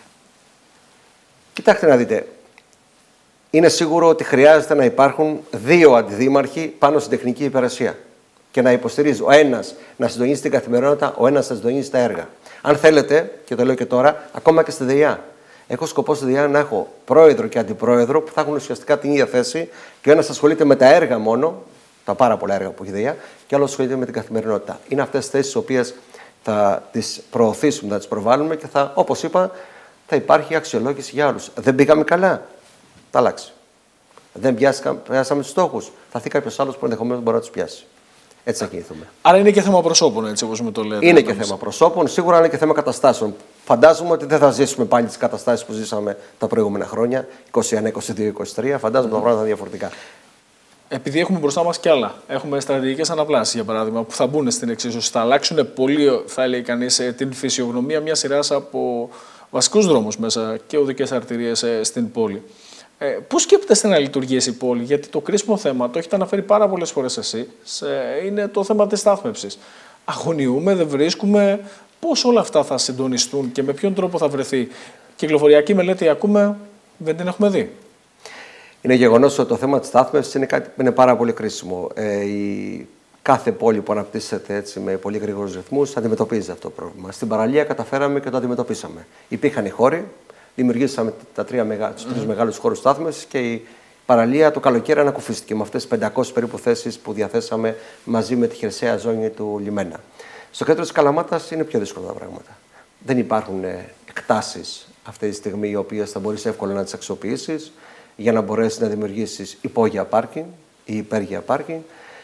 Κοιτάξτε να δείτε. Είναι σίγουρο ότι χρειάζεται να υπάρχουν δύο αντιδήμαρχοι πάνω στην τεχνική υπηρεσία. Και να υποστηρίζει ο ένας να συντονίζει την καθημερινότητα, ο ένας να συντονίζει τα έργα. Αν θέλετε, και το λέω και τώρα, ακόμα και στη ΔΕΙΑ. Έχω σκοπό στη ΔΕΙΑ να έχω πρόεδρο και αντιπρόεδρο που θα έχουν ουσιαστικά την ίδια θέση και ο ένας ασχολείται με τα έργα μόνο, τα πάρα πολλά έργα που έχει η ΔΕΙΑ, και ο άλλος ασχολείται με την καθημερινότητα. Είναι αυτές τις θέσεις τις οποίες θα τις προωθήσουμε, θα τις προβάλλουμε και θα, όπως είπα, θα υπάρχει αξιολόγηση για όλους. Δεν πήγαμε καλά. Θα αλλάξει. Δεν πιάσαμε τους στόχους. Θα έρθει κάποιος άλλος που ενδεχομένως μπορεί να τους πιάσει. Έτσι θα κινηθούμε. Άρα είναι και θέμα προσώπων, έτσι όπως με το λέτε. Είναι και θέμα προσώπων, σίγουρα είναι και θέμα καταστάσεων. Φαντάζομαι ότι δεν θα ζήσουμε πάλι τις καταστάσεις που ζήσαμε τα προηγούμενα χρόνια, είκοσι ένα, είκοσι δύο, είκοσι τρία. Φαντάζομαι mm. τα πράγματα διαφορετικά. Επειδή έχουμε μπροστά μας κι άλλα. Έχουμε στρατηγικές αναπλάσεις, για παράδειγμα, που θα μπουν στην εξίσωση. Θα αλλάξουν πολύ, θα έλεγε κανείς, την φυσιογνωμία μια σειρά από βασικούς δρόμους μέσα και οδικές αρτηρίες στην πόλη. Ε, πώς σκέπτεστε να λειτουργήσει η πόλη? Γιατί το κρίσιμο θέμα, το έχετε αναφέρει πάρα πολλές φορές εσείς, είναι το θέμα της στάθμευσης. Αγωνιούμε, δεν βρίσκουμε. Πώς όλα αυτά θα συντονιστούν και με ποιον τρόπο θα βρεθεί? Κυκλοφοριακή μελέτη ακούμε, δεν την έχουμε δει. Είναι γεγονός ότι το θέμα της στάθμευσης είναι κάτι που είναι πάρα πολύ κρίσιμο. Ε, η... Κάθε πόλη που αναπτύσσεται έτσι με πολύ γρήγορους ρυθμούς αντιμετωπίζει αυτό το πρόβλημα. Στην παραλία καταφέραμε και το αντιμετωπίσαμε. Υπήρχαν οι χώροι. Δημιουργήσαμε τα τρία μεγα... τους τρεις mm. μεγάλους χώρους στάθμευσης και η παραλία το καλοκαίρι ανακουφίστηκε με αυτές τις πεντακόσιες περίπου θέσεις που διαθέσαμε μαζί με τη χερσαία ζώνη του λιμένα. Στο κέντρο της Καλαμάτας είναι πιο δύσκολα τα πράγματα. Δεν υπάρχουν εκτάσεις αυτή τη στιγμή οι οποίες θα μπορείς εύκολα να τις αξιοποιήσεις για να μπορέσεις να δημιουργήσεις υπόγεια πάρκινγκ ή υπέργεια πάρκινγκ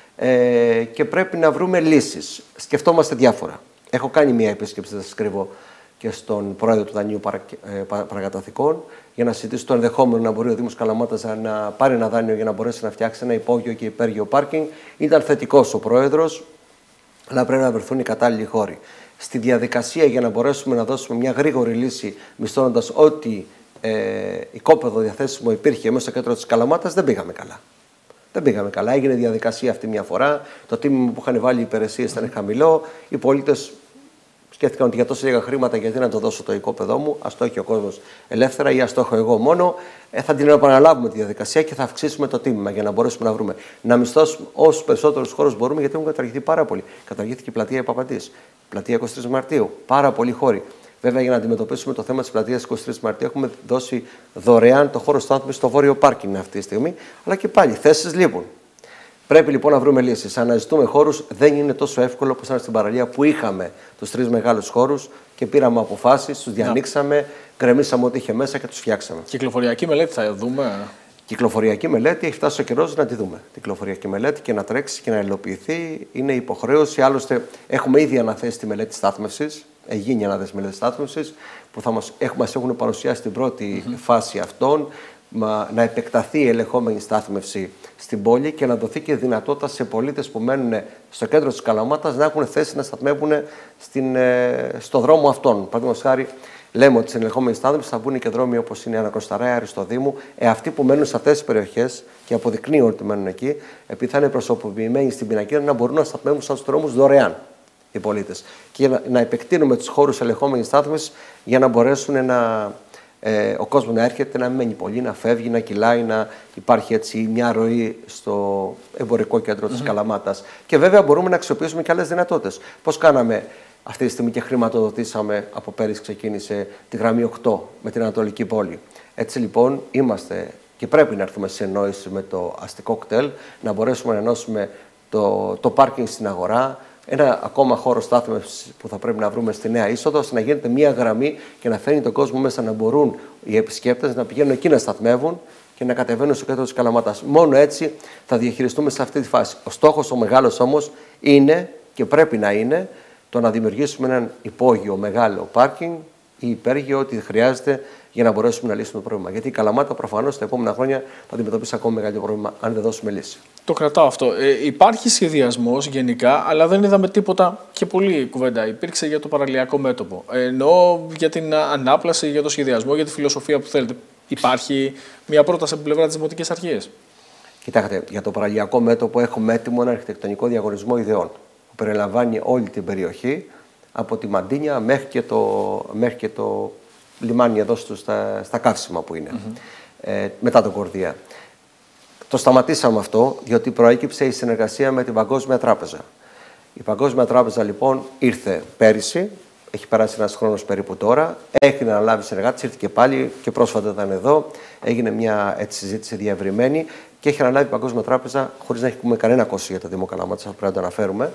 ε, και πρέπει να βρούμε λύσεις. Σκεφτόμαστε διάφορα. Έχω κάνει μια επίσκεψη, θα σας κρύβω, και στον πρόεδρο του Δανείου Παρακαταθήκων για να συζητήσει το ενδεχόμενο να μπορεί ο Δήμος Καλαμάτας να πάρει ένα δάνειο για να μπορέσει να φτιάξει ένα υπόγειο και υπέργειο πάρκινγκ. Ήταν θετικός ο πρόεδρος, αλλά πρέπει να βρεθούν οι κατάλληλοι χώροι. Στη διαδικασία για να μπορέσουμε να δώσουμε μια γρήγορη λύση, μισθώνοντας ό,τι ε, οικόπεδο διαθέσιμο υπήρχε μέσα στο κέντρο της Καλαμάτας, δεν πήγαμε καλά. Δεν πήγαμε καλά. Έγινε διαδικασία αυτή μια φορά. Το τίμημα που είχαν βάλει οι υπηρεσίες ήταν χαμηλό. Οι πολίτες σκέφτηκαν ότι για τόσο λίγα χρήματα, γιατί να το δώσω το οικόπεδό μου, ας το έχει ο κόσμος ελεύθερα ή ας το έχω εγώ μόνο. Ε, θα την επαναλάβουμε τη διαδικασία και θα αυξήσουμε το τίμημα για να μπορέσουμε να βρούμε. Να μισθώσουμε όσους περισσότερους χώρους μπορούμε, γιατί έχουν καταργηθεί πάρα πολύ. Καταργήθηκε η πλατεία Παπαντής, πλατεία εικοστή τρίτη Μαρτίου. Πάρα πολλοί χώροι. Βέβαια, για να αντιμετωπίσουμε το θέμα της πλατείας εικοστή τρίτη Μαρτίου, έχουμε δώσει δωρεάν το χώρο στάθμης στο βόρειο πάρκινγκ αυτή τη στιγμή. Αλλά και πάλι θέσεις λείπουν. Πρέπει λοιπόν να βρούμε λύσεις. Αναζητούμε χώρους. Δεν είναι τόσο εύκολο όπως ήταν στην παραλία που είχαμε τους τρεις μεγάλους χώρους και πήραμε αποφάσεις, τους διανοίξαμε, γκρεμίσαμε ό,τι είχε μέσα και τους φτιάξαμε. Κυκλοφοριακή μελέτη θα δούμε. Κυκλοφοριακή μελέτη έχει φτάσει ο καιρός να τη δούμε. Κυκλοφοριακή μελέτη και να τρέξει και να υλοποιηθεί είναι υποχρέωση. Άλλωστε, έχουμε ήδη αναθέσει τη μελέτη στάθμευσης. Έγινε η ανάθεση μελέτη στάθμευσης που θα μας, έχουμε, μας έχουν παρουσιάσει την πρώτη mm-hmm. φάση αυτών. να επεκταθεί η ελεγχόμενη στάθμευση στην πόλη και να δοθεί και δυνατότητα σε πολίτες που μένουν στο κέντρο της Καλαμάτας να έχουν θέση να σταθμεύουν στην, στο δρόμο αυτόν. Παραδείγματος χάρη, λέμε ότι στην ελεγχόμενη στάθμευση θα μπουν και δρόμοι όπως είναι η Ανακροσταρέα, Αριστοδήμου. Ε, αυτοί που μένουν σε αυτές τις περιοχές και αποδεικνύουν ότι μένουν εκεί, επειδή θα είναι προσωποποιημένοι στην πινακίδα, να μπορούν να σταθμεύουν στους δρόμους δωρεάν οι πολίτες. Και να, να επεκτείνουμε τους χώρους ελεγχόμενης στάθμευσης για να μπορέσουν να. Ε, ο κόσμος να έρχεται, να μην μένει πολύ, να φεύγει, να κυλάει, να υπάρχει έτσι μια ροή στο εμπορικό κέντρο της mm-hmm. Καλαμάτας. Και βέβαια μπορούμε να αξιοποιήσουμε και άλλες δυνατότητες. Πώς κάναμε αυτή τη στιγμή και χρηματοδοτήσαμε, από πέρυσι ξεκίνησε τη γραμμή οκτώ με την Ανατολική Πόλη. Έτσι λοιπόν είμαστε και πρέπει να έρθουμε σε εννόηση με το αστικό κτέλ, να μπορέσουμε να ενώσουμε το, το πάρκινγκ στην αγορά, ένα ακόμα χώρο στάθμευσης που θα πρέπει να βρούμε στη νέα είσοδο, ώστε να γίνεται μία γραμμή και να φέρνει τον κόσμο μέσα, να μπορούν οι επισκέπτες να πηγαίνουν εκεί να σταθμεύουν και να κατεβαίνουν στο κέντρο της Καλαμάτας. Μόνο έτσι θα διαχειριστούμε σε αυτή τη φάση. Ο στόχος ο μεγάλος όμως είναι και πρέπει να είναι το να δημιουργήσουμε έναν υπόγειο μεγάλο πάρκινγκ ή υπέργειο, ό,τι χρειάζεται για να μπορέσουμε να λύσουμε το πρόβλημα. Γιατί η Καλαμάτα προφανώς τα επόμενα χρόνια θα αντιμετωπίσει ακόμα μεγαλύτερο πρόβλημα αν δεν δώσουμε λύση. Το κρατάω αυτό. Ε, υπάρχει σχεδιασμός γενικά, αλλά δεν είδαμε τίποτα και πολλή κουβέντα. Υπήρξε για το παραλιακό μέτωπο. Ε, εννοώ για την ανάπλαση, για το σχεδιασμό, για τη φιλοσοφία που θέλετε. Υπάρχει μια πρόταση από την πλευρά της Δημοτικής Αρχής? Κοιτάξτε, για το παραλιακό μέτωπο έχουμε έτοιμο ένα αρχιτεκτονικό διαγωνισμό ιδεών που περιλαμβάνει όλη την περιοχή από τη Μαντίνια μέχρι και το, μέχρι και το λιμάνι εδώ στα, στα καύσιμα που είναι, mm-hmm. ε, μετά τον Κορδία. Το σταματήσαμε αυτό, διότι προέκυψε η συνεργασία με την Παγκόσμια Τράπεζα. Η Παγκόσμια Τράπεζα λοιπόν ήρθε πέρυσι, έχει περάσει ένας χρόνος περίπου τώρα, έχει αναλάβει συνεργάτης, ήρθε και πάλι και πρόσφατα ήταν εδώ, έγινε μια έτσι, συζήτηση διευρυμένη και έχει αναλάβει η Παγκόσμια Τράπεζα, χωρίς να έχουμε κανένα κόστος για το Δήμο Καλαμάτας, πρέπει να το αναφέρουμε.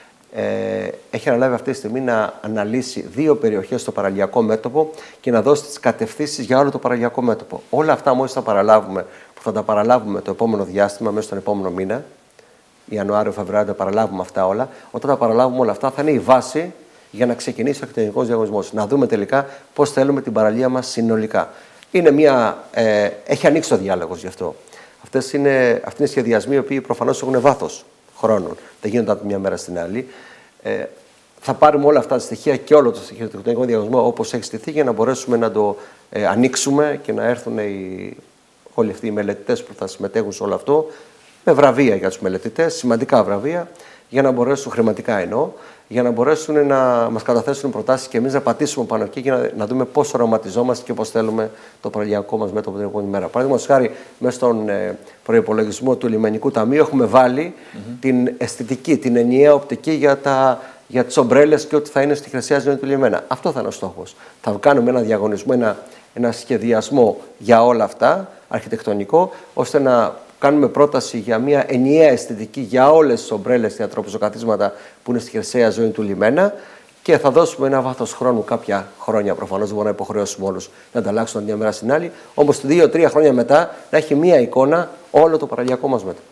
Ε, έχει αναλάβει αυτή τη στιγμή να αναλύσει δύο περιοχές στο παραλιακό μέτωπο και να δώσει τις κατευθύνσεις για όλο το παραλιακό μέτωπο. Όλα αυτά μόλις θα παραλάβουμε, που θα τα παραλάβουμε το επόμενο διάστημα, μέσα στον επόμενο μήνα, Ιανουάριο-Φεβρουάριο, τα παραλάβουμε αυτά όλα. Όταν τα παραλάβουμε όλα αυτά, θα είναι η βάση για να ξεκινήσει ο αρχιτεκτονικός διαγωνισμός. Να δούμε τελικά πώς θέλουμε την παραλία μας συνολικά. Είναι μια, ε, έχει ανοίξει ο διάλογος γι' αυτό. Αυτές είναι, αυτοί είναι σχεδιασμοί οι οποίοι προφανώς έχουν βάθος χρόνων. Δεν γίνονται από μια μέρα στην άλλη. Ε, θα πάρουμε όλα αυτά τα στοιχεία και όλο το αρχιτεκτονικό διαγωνισμό όπως έχει στηθεί για να μπορέσουμε να το ε, ανοίξουμε και να έρθουν οι, όλοι αυτοί οι μελετητές που θα συμμετέχουν σε όλο αυτό με βραβεία για τους μελετητές, σημαντικά βραβεία, για να μπορέσουν, χρηματικά εννοώ, για να μπορέσουν να μας καταθέσουν προτάσεις και εμείς να πατήσουμε πάνω εκεί και να, να δούμε πώς οραματιζόμαστε και πώς θέλουμε το παραλιακό μας μέτωπο την επόμενη μέρα. Παραδείγματος χάρη, μέσα στον ε, προϋπολογισμό του Λιμενικού Ταμείου έχουμε βάλει mm-hmm. την αισθητική, την ενιαία οπτική για, τα, για τις ομπρέλες και ό,τι θα είναι στη χρυσή ζώνη του λιμένα. Αυτό θα είναι ο στόχος. Θα κάνουμε ένα διαγωνισμό, ένα, ένα σχεδιασμό για όλα αυτά, αρχιτεκτονικό, ώστε να κάνουμε πρόταση για μια ενιαία αισθητική για όλες τις ομπρέλες και ανθρωποζωκαθίσματα που είναι στη χερσαία ζώνη του λιμένα και θα δώσουμε ένα βάθος χρόνου, κάποια χρόνια προφανώς, δεν μπορούμε να υποχρεώσουμε όλους να ανταλλάξουν από μια μέρα στην άλλη, όμως δύο-τρία χρόνια μετά να έχει μια εικόνα όλο το παραλιακό μας μέτωπο.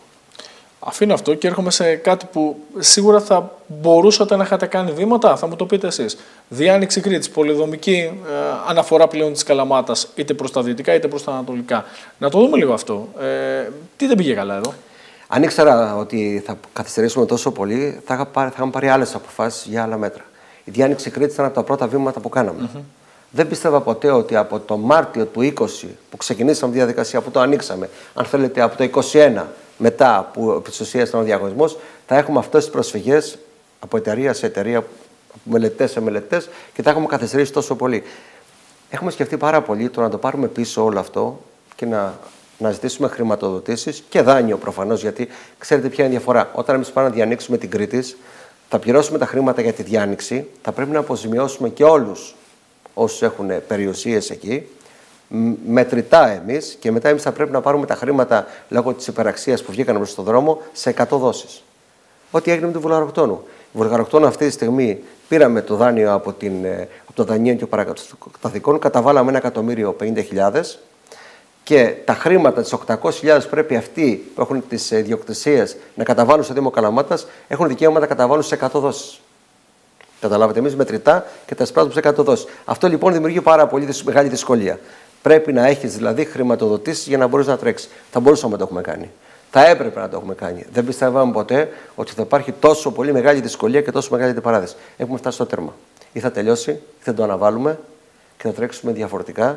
Αφήνω αυτό και έρχομαι σε κάτι που σίγουρα θα μπορούσατε να είχατε κάνει βήματα, θα μου το πείτε εσείς. Διάνοιξη Κρήτης, πολυδομική ε, αναφορά πλέον της Καλαμάτας, είτε προς τα δυτικά είτε προς τα ανατολικά. Να το δούμε λίγο αυτό. Ε, τι δεν πήγε καλά εδώ? Αν ήξερα ότι θα καθυστερήσουμε τόσο πολύ, θα είχαμε πάρει, πάρει άλλες αποφάσεις για άλλα μέτρα. Η Διάνοιξη Κρήτης ήταν από τα πρώτα βήματα που κάναμε. Mm-hmm. Δεν πίστευα ποτέ ότι από το Μάρτιο του είκοσι που ξεκινήσαμε τη διαδικασία, που το ανοίξαμε, αν θέλετε από το είκοσι ένα μετά που επί της ουσίας ήταν ο διαγωνισμός, θα έχουμε αυτές τις προσφυγές από εταιρεία σε εταιρεία, από μελετητές σε μελετητές και θα έχουμε καθυστερήσει τόσο πολύ. Έχουμε σκεφτεί πάρα πολύ το να το πάρουμε πίσω όλο αυτό και να, να ζητήσουμε χρηματοδοτήσεις και δάνειο προφανώς, γιατί ξέρετε ποια είναι η διαφορά. Όταν εμείς πάμε να διανοίξουμε την Κρήτης, θα πληρώσουμε τα χρήματα για τη διάνοιξη, θα πρέπει να αποζημιώσουμε και όλους όσους έχουν περιουσίες εκεί, μετρητά εμείς, και μετά εμείς θα πρέπει να πάρουμε τα χρήματα λόγω της υπεραξίας που βγήκαν προς τον δρόμο σε εκατό δόσεις. Ό,τι έγινε με τον Βουλγαροκτόνο. Η Βουλγαροκτόνο αυτή τη στιγμή πήραμε το δάνειο από, την, από το δανείο και παρακαταθήκων, καταβάλαμε ένα εκατομμύριο πενήντα χιλιάδες και τα χρήματα, τις οκτακόσιες χιλιάδες πρέπει αυτοί που έχουν τις ιδιοκτησίες να καταβάλουν στο Δήμο Καλαμάτας, έχουν δικαίωμα να καταβάλουν σε εκατό δόσεις. Καταλάβετε, εμείς μετρητά και τα εισπράττουμε σε εκατό δόσεις. Αυτό λοιπόν δημιουργεί πάρα πολύ μεγάλη δυσκολία. Πρέπει να έχεις δηλαδή χρηματοδοτήσεις για να μπορείς να τρέξεις. Θα μπορούσαμε να το έχουμε κάνει. Θα έπρεπε να το έχουμε κάνει. Δεν πιστεύαμε ποτέ ότι θα υπάρχει τόσο πολύ μεγάλη δυσκολία και τόσο μεγάλη αντιπαράθεση. Έχουμε φτάσει στο τέρμα. Ή θα τελειώσει, ή θα το αναβάλουμε και θα τρέξουμε διαφορετικά,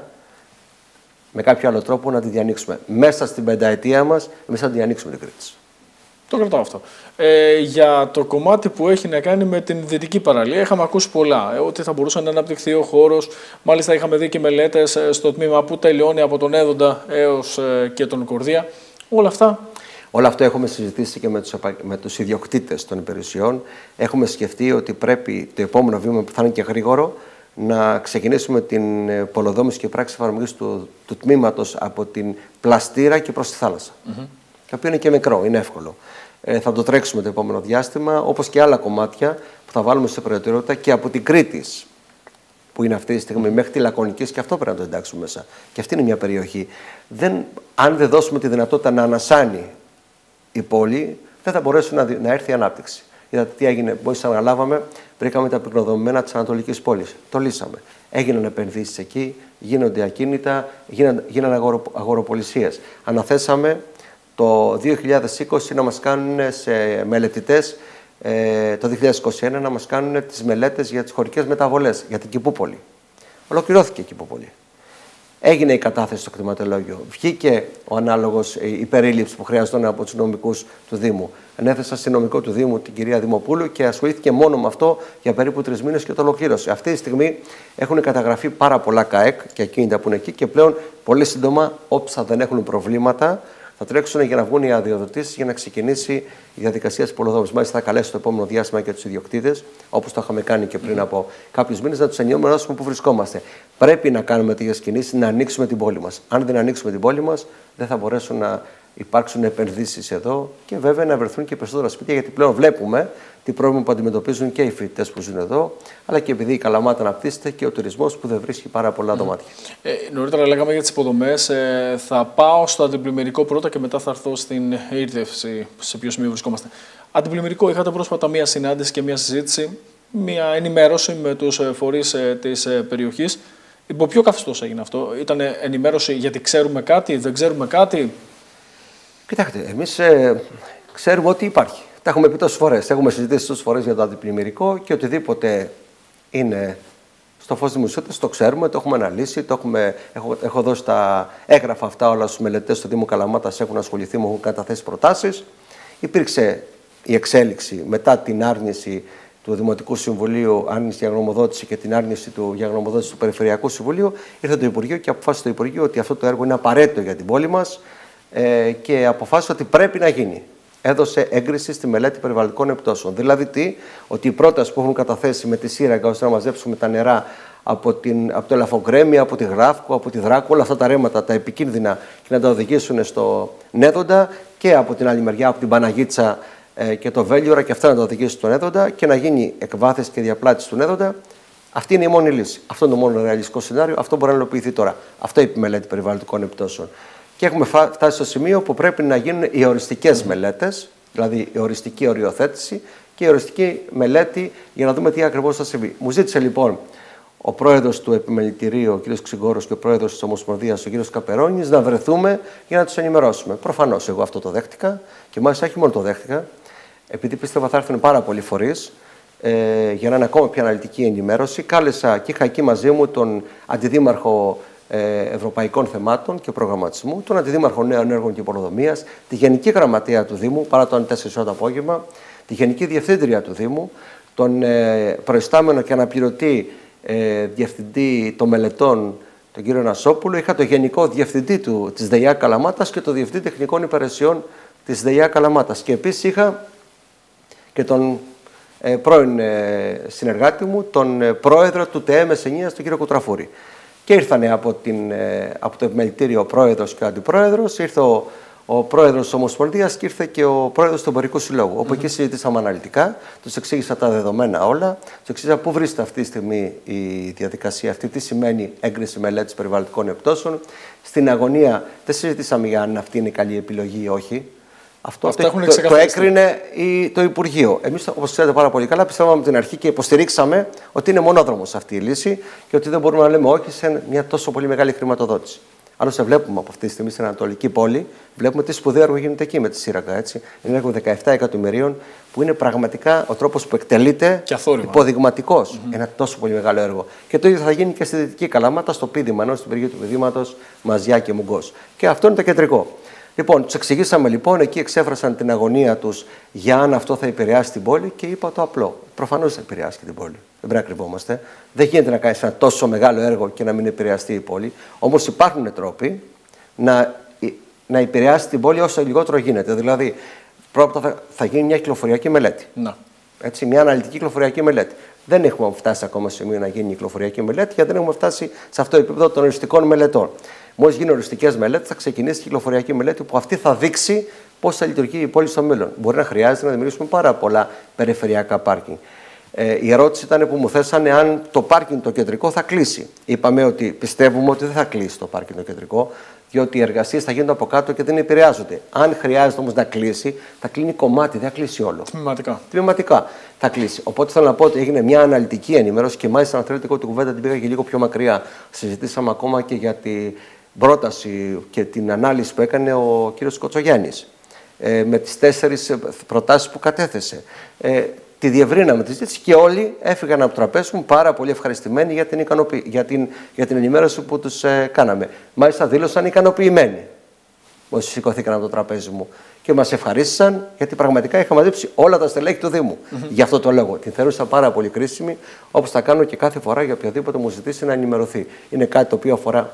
με κάποιο άλλο τρόπο να τη διανοίξουμε. Μέσα στην πενταετία μας, εμείς θα τη διανοίξουμε την Κρήτη. Το κρατάω αυτό. Ε, για το κομμάτι που έχει να κάνει με την δυτική παραλία, είχαμε ακούσει πολλά. Ε, ότι θα μπορούσε να αναπτυχθεί ο χώρος. Μάλιστα, είχαμε δει και μελέτες ε, στο τμήμα που τελειώνει από τον Έδοντα έως ε, και τον Κορδία. Όλα αυτά. Όλα αυτά έχουμε συζητήσει και με τους, με τους ιδιοκτήτες των υπηρεσιών. Έχουμε σκεφτεί ότι πρέπει το επόμενο βήμα, που θα είναι και γρήγορο, να ξεκινήσουμε την πολεοδόμηση και πράξη εφαρμογής του, του τμήματος από την πλαστήρα και προς τη θάλασσα. Mm-hmm. Το οποίο είναι και μικρό, είναι εύκολο. Ε, θα το τρέξουμε το επόμενο διάστημα, όπως και άλλα κομμάτια που θα βάλουμε σε προτεραιότητα και από την Κρήτη, που είναι αυτή τη στιγμή, μέχρι τη Λακωνικής, και αυτό πρέπει να το εντάξουμε μέσα. Και αυτή είναι μια περιοχή. Δεν, αν δεν δώσουμε τη δυνατότητα να ανασάνει η πόλη, δεν θα μπορέσει να, να έρθει η ανάπτυξη. Είδατε τι έγινε, μόλις αναλάβαμε, βρήκαμε τα πυκνοδομημένα της Ανατολικής πόλης. Το λύσαμε. Έγιναν επενδύσεις εκεί, γίνονται ακίνητα, γίναν, γίναν αγορο, αγοροπολισίες. Αναθέσαμε το δύο χιλιάδες είκοσι να μας κάνουν σε μελετητές, ε, το δύο χιλιάδες είκοσι ένα να μας κάνουν τις μελέτες για τις χωρικές μεταβολές, για την Κηπούπολη. Ολοκληρώθηκε η Κηπούπολη. Έγινε η κατάθεση στο κτηματολόγιο. Βγήκε ο ανάλογος, η περίληψη που χρειαζόταν από τους νομικούς του Δήμου. Ανέθεσα στη νομικό του Δήμου την κυρία Δημοπούλου και ασχολήθηκε μόνο με αυτό για περίπου τρεις μήνες και το ολοκλήρωσε. Αυτή τη στιγμή έχουν καταγραφεί πάρα πολλά ΚΑΕΚ και ακίνητα που είναι εκεί και πλέον πολύ σύντομα, όποια δεν έχουν προβλήματα, θα τρέξουν για να βγουν οι αδειοδοτήσεις για να ξεκινήσει η διαδικασία της πολεοδόμησης. Μάλιστα, θα καλέσω το επόμενο διάστημα και τους ιδιοκτήτες, όπως το είχαμε κάνει και πριν από κάποιους μήνες, να τους ενημερώσουμε πού βρισκόμαστε. Πρέπει να κάνουμε τέτοιες κινήσεις, να ανοίξουμε την πόλη μας. Αν δεν ανοίξουμε την πόλη μας, δεν θα μπορέσουν να υπάρξουν επενδύσεις εδώ και βέβαια να βρεθούν και περισσότερα σπίτια, γιατί πλέον βλέπουμε τι πρόβλημα που αντιμετωπίζουν και οι φοιτητές που ζουν εδώ, αλλά και επειδή η Καλαμάτα αναπτύσσεται και ο τουρισμός που δεν βρίσκει πάρα πολλά δωμάτια. Ε, νωρίτερα λέγαμε για τις υποδομές. Ε, θα πάω στο αντιπλημμυρικό πρώτα και μετά θα έρθω στην ίδρυυση, σε ποιο σημείο βρισκόμαστε. Αντιπλημμυρικό, είχατε πρόσφατα μία συνάντηση και μία συζήτηση, μία ενημέρωση με τους φορείς ε, της ε, περιοχής. Υπό ποιο καθεστώς έγινε αυτό? Ήταν ενημέρωση γιατί ξέρουμε κάτι, δεν ξέρουμε κάτι? Κοιτάξτε, εμείς ε, ξέρουμε ότι υπάρχει. Τα έχουμε πει τόσες φορές. Έχουμε συζητήσει τόσες φορές για το αντιπλημμυρικό και οτιδήποτε είναι στο φως της δημοσιότητας το ξέρουμε, το έχουμε αναλύσει. Το έχουμε, έχω, έχω δώσει τα έγγραφα αυτά όλα στους μελετές του Δήμου Καλαμάτας, έχουν ασχοληθεί, μου έχουν καταθέσει προτάσεις. Υπήρξε η εξέλιξη μετά την άρνηση του Δημοτικού Συμβουλίου, άρνηση για γνωμοδότηση και την άρνηση του, για γνωμοδότηση του Περιφερειακού Συμβουλίου. Ήρθε το Υπουργείο και αποφάσισε το Υπουργείο ότι αυτό το έργο είναι απαραίτητο για την πόλη μας ε, και αποφάσισε ότι πρέπει να γίνει. Έδωσε έγκριση στη μελέτη περιβαλλοντικών επιπτώσεων. Δηλαδή τι, ότι οι πρότασεις που έχουν καταθέσει με τη σύραγγα ώστε να μαζέψουμε τα νερά από, την, από το Ελαφογκρέμι, από τη Γράφκο, από τη Δράκο, όλα αυτά τα ρέματα, τα επικίνδυνα και να τα οδηγήσουν στο Έδοντα και από την άλλη μεριά, από την Παναγίτσα ε, και το Βέλιουρα και αυτά να τα οδηγήσουν στον Έδοντα και να γίνει εκβάθηση και διαπλάτηση του Έδοντα. Αυτή είναι η μόνη λύση. Αυτό είναι το μόνο ρεαλιστικό σενάριο. Αυτό μπορεί να υλοποιηθεί τώρα. Αυτό είπε η μελέτη περιβαλλοντικών επιπτώσεων. Και έχουμε φτάσει στο σημείο που πρέπει να γίνουν οι οριστικές μελέτες, δηλαδή η οριστική οριοθέτηση και η οριστική μελέτη για να δούμε τι ακριβώς θα συμβεί. Μου ζήτησε λοιπόν ο πρόεδρος του Επιμελητηρίου, ο κ. Ξηγόρος, και ο πρόεδρος της Ομοσπονδίας, ο κ. Καπερώνης, να βρεθούμε για να τους ενημερώσουμε. Προφανώς εγώ αυτό το δέχτηκα και μάλιστα όχι μόνο το δέχτηκα, επειδή πίστευα θα έρθουν πάρα πολλοί φορείς ε, για να είναι ακόμα πιο αναλυτική ενημέρωση. Κάλεσα και είχα εκεί μαζί μου τον αντιδήμαρχο Ευρωπαϊκών Θεμάτων και Προγραμματισμού, τον Αντιδήμαρχο Νέων Έργων και Πολεοδομίας, τη Γενική Γραμματέα του Δήμου, παρά το αν τέσσερις ώρα το απόγευμα, τη Γενική Διευθύντρια του Δήμου, τον ε, προϊστάμενο και αναπληρωτή ε, Διευθυντή των Μελετών, τον κύριο Νασόπουλο, είχα το Γενικό Διευθυντή του, της ΔΕΙΑ Καλαμάτας και το Διευθυντή Τεχνικών Υπηρεσιών της ΔΕΙΑ Καλαμάτας. Και επίσης είχα και τον ε, πρώην ε, συνεργάτη μου, τον ε, πρόεδρο του ΤΕΕ Μεσσηνίας, τον κύριο Κουτραφούρη. Και ήρθανε από, την, από το επιμελητήριο ο πρόεδρος και ο αντιπρόεδρος, ήρθε ο, ο πρόεδρος της Ομοσπονδίας και ήρθε και ο πρόεδρος του Εμπορικού Συλλόγου. Mm-hmm. Όπου εκεί συζητήσαμε αναλυτικά, τους εξήγησα τα δεδομένα όλα, τους εξήγησα πού βρίσκεται αυτή τη στιγμή η διαδικασία αυτή, τι σημαίνει έγκριση μελέτης περιβαλλοντικών επιπτώσεων. Στην αγωνία δεν συζητήσαμε για αν αυτή είναι η καλή επιλογή ή όχι. Αυτό το, το, το έκρινε η, το Υπουργείο. Εμείς, όπως ξέρετε πάρα πολύ καλά, πιστεύαμε από την αρχή και υποστηρίξαμε ότι είναι μονόδρομος αυτή η λύση και ότι δεν μπορούμε να λέμε όχι σε μια τόσο πολύ μεγάλη χρηματοδότηση. Άλλωστε, βλέπουμε από αυτή τη στιγμή στην Ανατολική Πόλη, βλέπουμε τι σπουδαίο έργο γίνεται εκεί με τη Σύραγγα. Έτσι. Είναι έργο δεκαεπτά εκατομμυρίων που είναι πραγματικά ο τρόπος που εκτελείται υποδειγματικός. Mm-hmm. Ένα τόσο πολύ μεγάλο έργο. Και το ίδιο θα γίνει και στη Δυτική Καλαμάτα, στο Πίδημα, ενώ στην περιοχή του Πηδήματος, Μαζιά και Μουγκός. Και αυτό είναι το κεντρικό. Λοιπόν, τους εξηγήσαμε λοιπόν, εκεί εξέφρασαν την αγωνία τους για αν αυτό θα επηρεάσει την πόλη και είπα το απλό. Προφανώς θα επηρεάσει και την πόλη. Δεν πρέπει να κρυβόμαστε. Δεν γίνεται να κάνεις ένα τόσο μεγάλο έργο και να μην επηρεαστεί η πόλη. Όμως υπάρχουν τρόποι να, να επηρεάσει την πόλη όσο λιγότερο γίνεται. Δηλαδή, πρώτα θα, θα γίνει μια κυκλοφοριακή μελέτη. Να. Έτσι, μια αναλυτική κυκλοφοριακή μελέτη. Δεν έχουμε φτάσει ακόμα σε σημείο να γίνει η κυκλοφοριακή μελέτη, γιατί δεν έχουμε φτάσει σε αυτό το επίπεδο των οριστικών μελετών. Μόλις γίνουν οριστικές μελέτες, θα ξεκινήσει η κυκλοφοριακή μελέτη που αυτή θα δείξει πώς θα λειτουργεί η πόλη στο μέλλον. Μπορεί να χρειάζεται να δημιουργήσουμε πάρα πολλά περιφερειακά πάρκινγκ. Ε, η ερώτηση ήταν που μου θέσανε αν το πάρκινγκ το κεντρικό θα κλείσει. Είπαμε ότι πιστεύουμε ότι δεν θα κλείσει το πάρκινγκ το κεντρικό, διότι οι εργασίες θα γίνονται από κάτω και δεν επηρεάζονται. Αν χρειάζεται όμως να κλείσει, θα κλείνει κομμάτι, δεν θα κλείσει όλο. Τμηματικά. Τμηματικά θα κλείσει. Οπότε θέλω να πω ότι έγινε μια αναλυτική ενημέρωση και μάλιστα, αν θέλετε, εγώ την κουβέντα την πήγα και λίγο πιο μακριά. Συζητήσαμε ακόμα και για την πρόταση και την ανάλυση που έκανε ο κύριος Κοτσογιάννης ε, με τις τέσσερις προτάσεις που κατέθεσε. Ε, Τη διευρύναμε τη συζήτηση και όλοι έφυγαν από το τραπέζι μου πάρα πολύ ευχαριστημένοι για την, ικανοποιη... για την... για την ενημέρωση που τους ε, κάναμε. Μάλιστα δήλωσαν ικανοποιημένοι όσοι σηκωθήκαν από το τραπέζι μου και μας ευχαρίστησαν γιατί πραγματικά είχα μαζέψει όλα τα στελέχη του Δήμου. Mm-hmm. Γι' αυτό το λόγο. Την θεωρούσα πάρα πολύ κρίσιμη, όπως θα κάνω και κάθε φορά για οποιοδήποτε μου ζητήσει να ενημερωθεί. Είναι κάτι το οποίο αφορά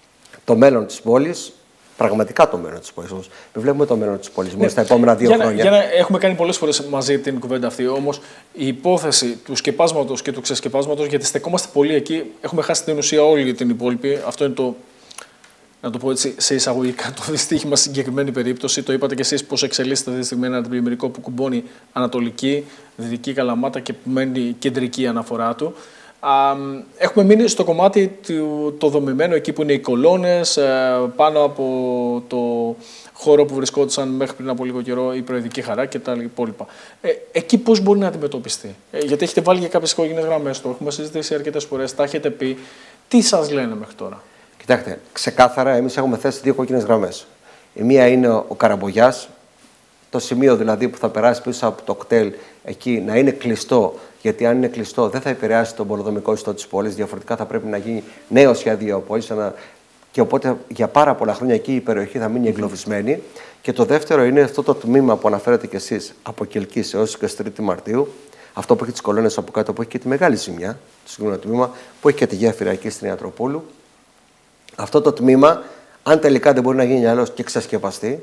το μέλλον της πόλης. Πραγματικά το μέλλον της πόλης. Μην βλέπουμε το μέλλον της πόλης ναι. στα επόμενα δύο για χρόνια. Να, για να έχουμε κάνει πολλές φορές μαζί την κουβέντα αυτή. Όμως η υπόθεση του σκεπάσματος και του ξεσκεπάσματος, γιατί στεκόμαστε πολύ εκεί, έχουμε χάσει την ουσία όλη την υπόλοιπη. Αυτό είναι το, να το πω έτσι, σε εισαγωγικά το δυστύχημα στην συγκεκριμένη περίπτωση. Το είπατε κι εσείς πώς εξελίσσεται αυτή τη στιγμή ένα αντιπλημμυρικό που κουμπώνει Ανατολική, Δυτική Καλαμάτα και που μένει κεντρική αναφορά του. Α, έχουμε μείνει στο κομμάτι του, το δομημένο εκεί που είναι οι κολόνες, ε, πάνω από το χώρο που βρισκόντουσαν μέχρι πριν από λίγο καιρό η Προεδρική Χαρά και τα υπόλοιπα. Ε, εκεί πώς μπορεί να αντιμετωπιστεί, ε, γιατί έχετε βάλει και κάποιες κόκκινες γραμμές, το έχουμε συζητήσει αρκετές φορές, τα έχετε πει. Τι σας λένε μέχρι τώρα? Κοιτάξτε, ξεκάθαρα εμείς έχουμε θέσει δύο κόκκινες γραμμές. Η μία είναι ο Καραμπογιάς, το σημείο δηλαδή που θα περάσει πίσω από το κτέλ εκεί να είναι κλειστό. Γιατί αν είναι κλειστό, δεν θα επηρεάσει τον πολεοδομικό ιστό της πόλης. Διαφορετικά θα πρέπει να γίνει νέο σχέδιο πόλης. Ένα... Και οπότε για πάρα πολλά χρόνια εκεί η περιοχή θα μείνει εγκλωβισμένη. Και το δεύτερο είναι αυτό το τμήμα που αναφέρετε κι εσείς από Κελκής έως εικοστή τρίτη Μαρτίου. Αυτό που έχει τις κολόνες από κάτω, που έχει και τη μεγάλη ζημιά, το συγκεκριμένο τμήμα, που έχει και τη γέφυρα εκεί στην Ιατροπούλου. Αυτό το τμήμα, αν τελικά δεν μπορεί να γίνει αλλιώς και ξεσκεπαστεί,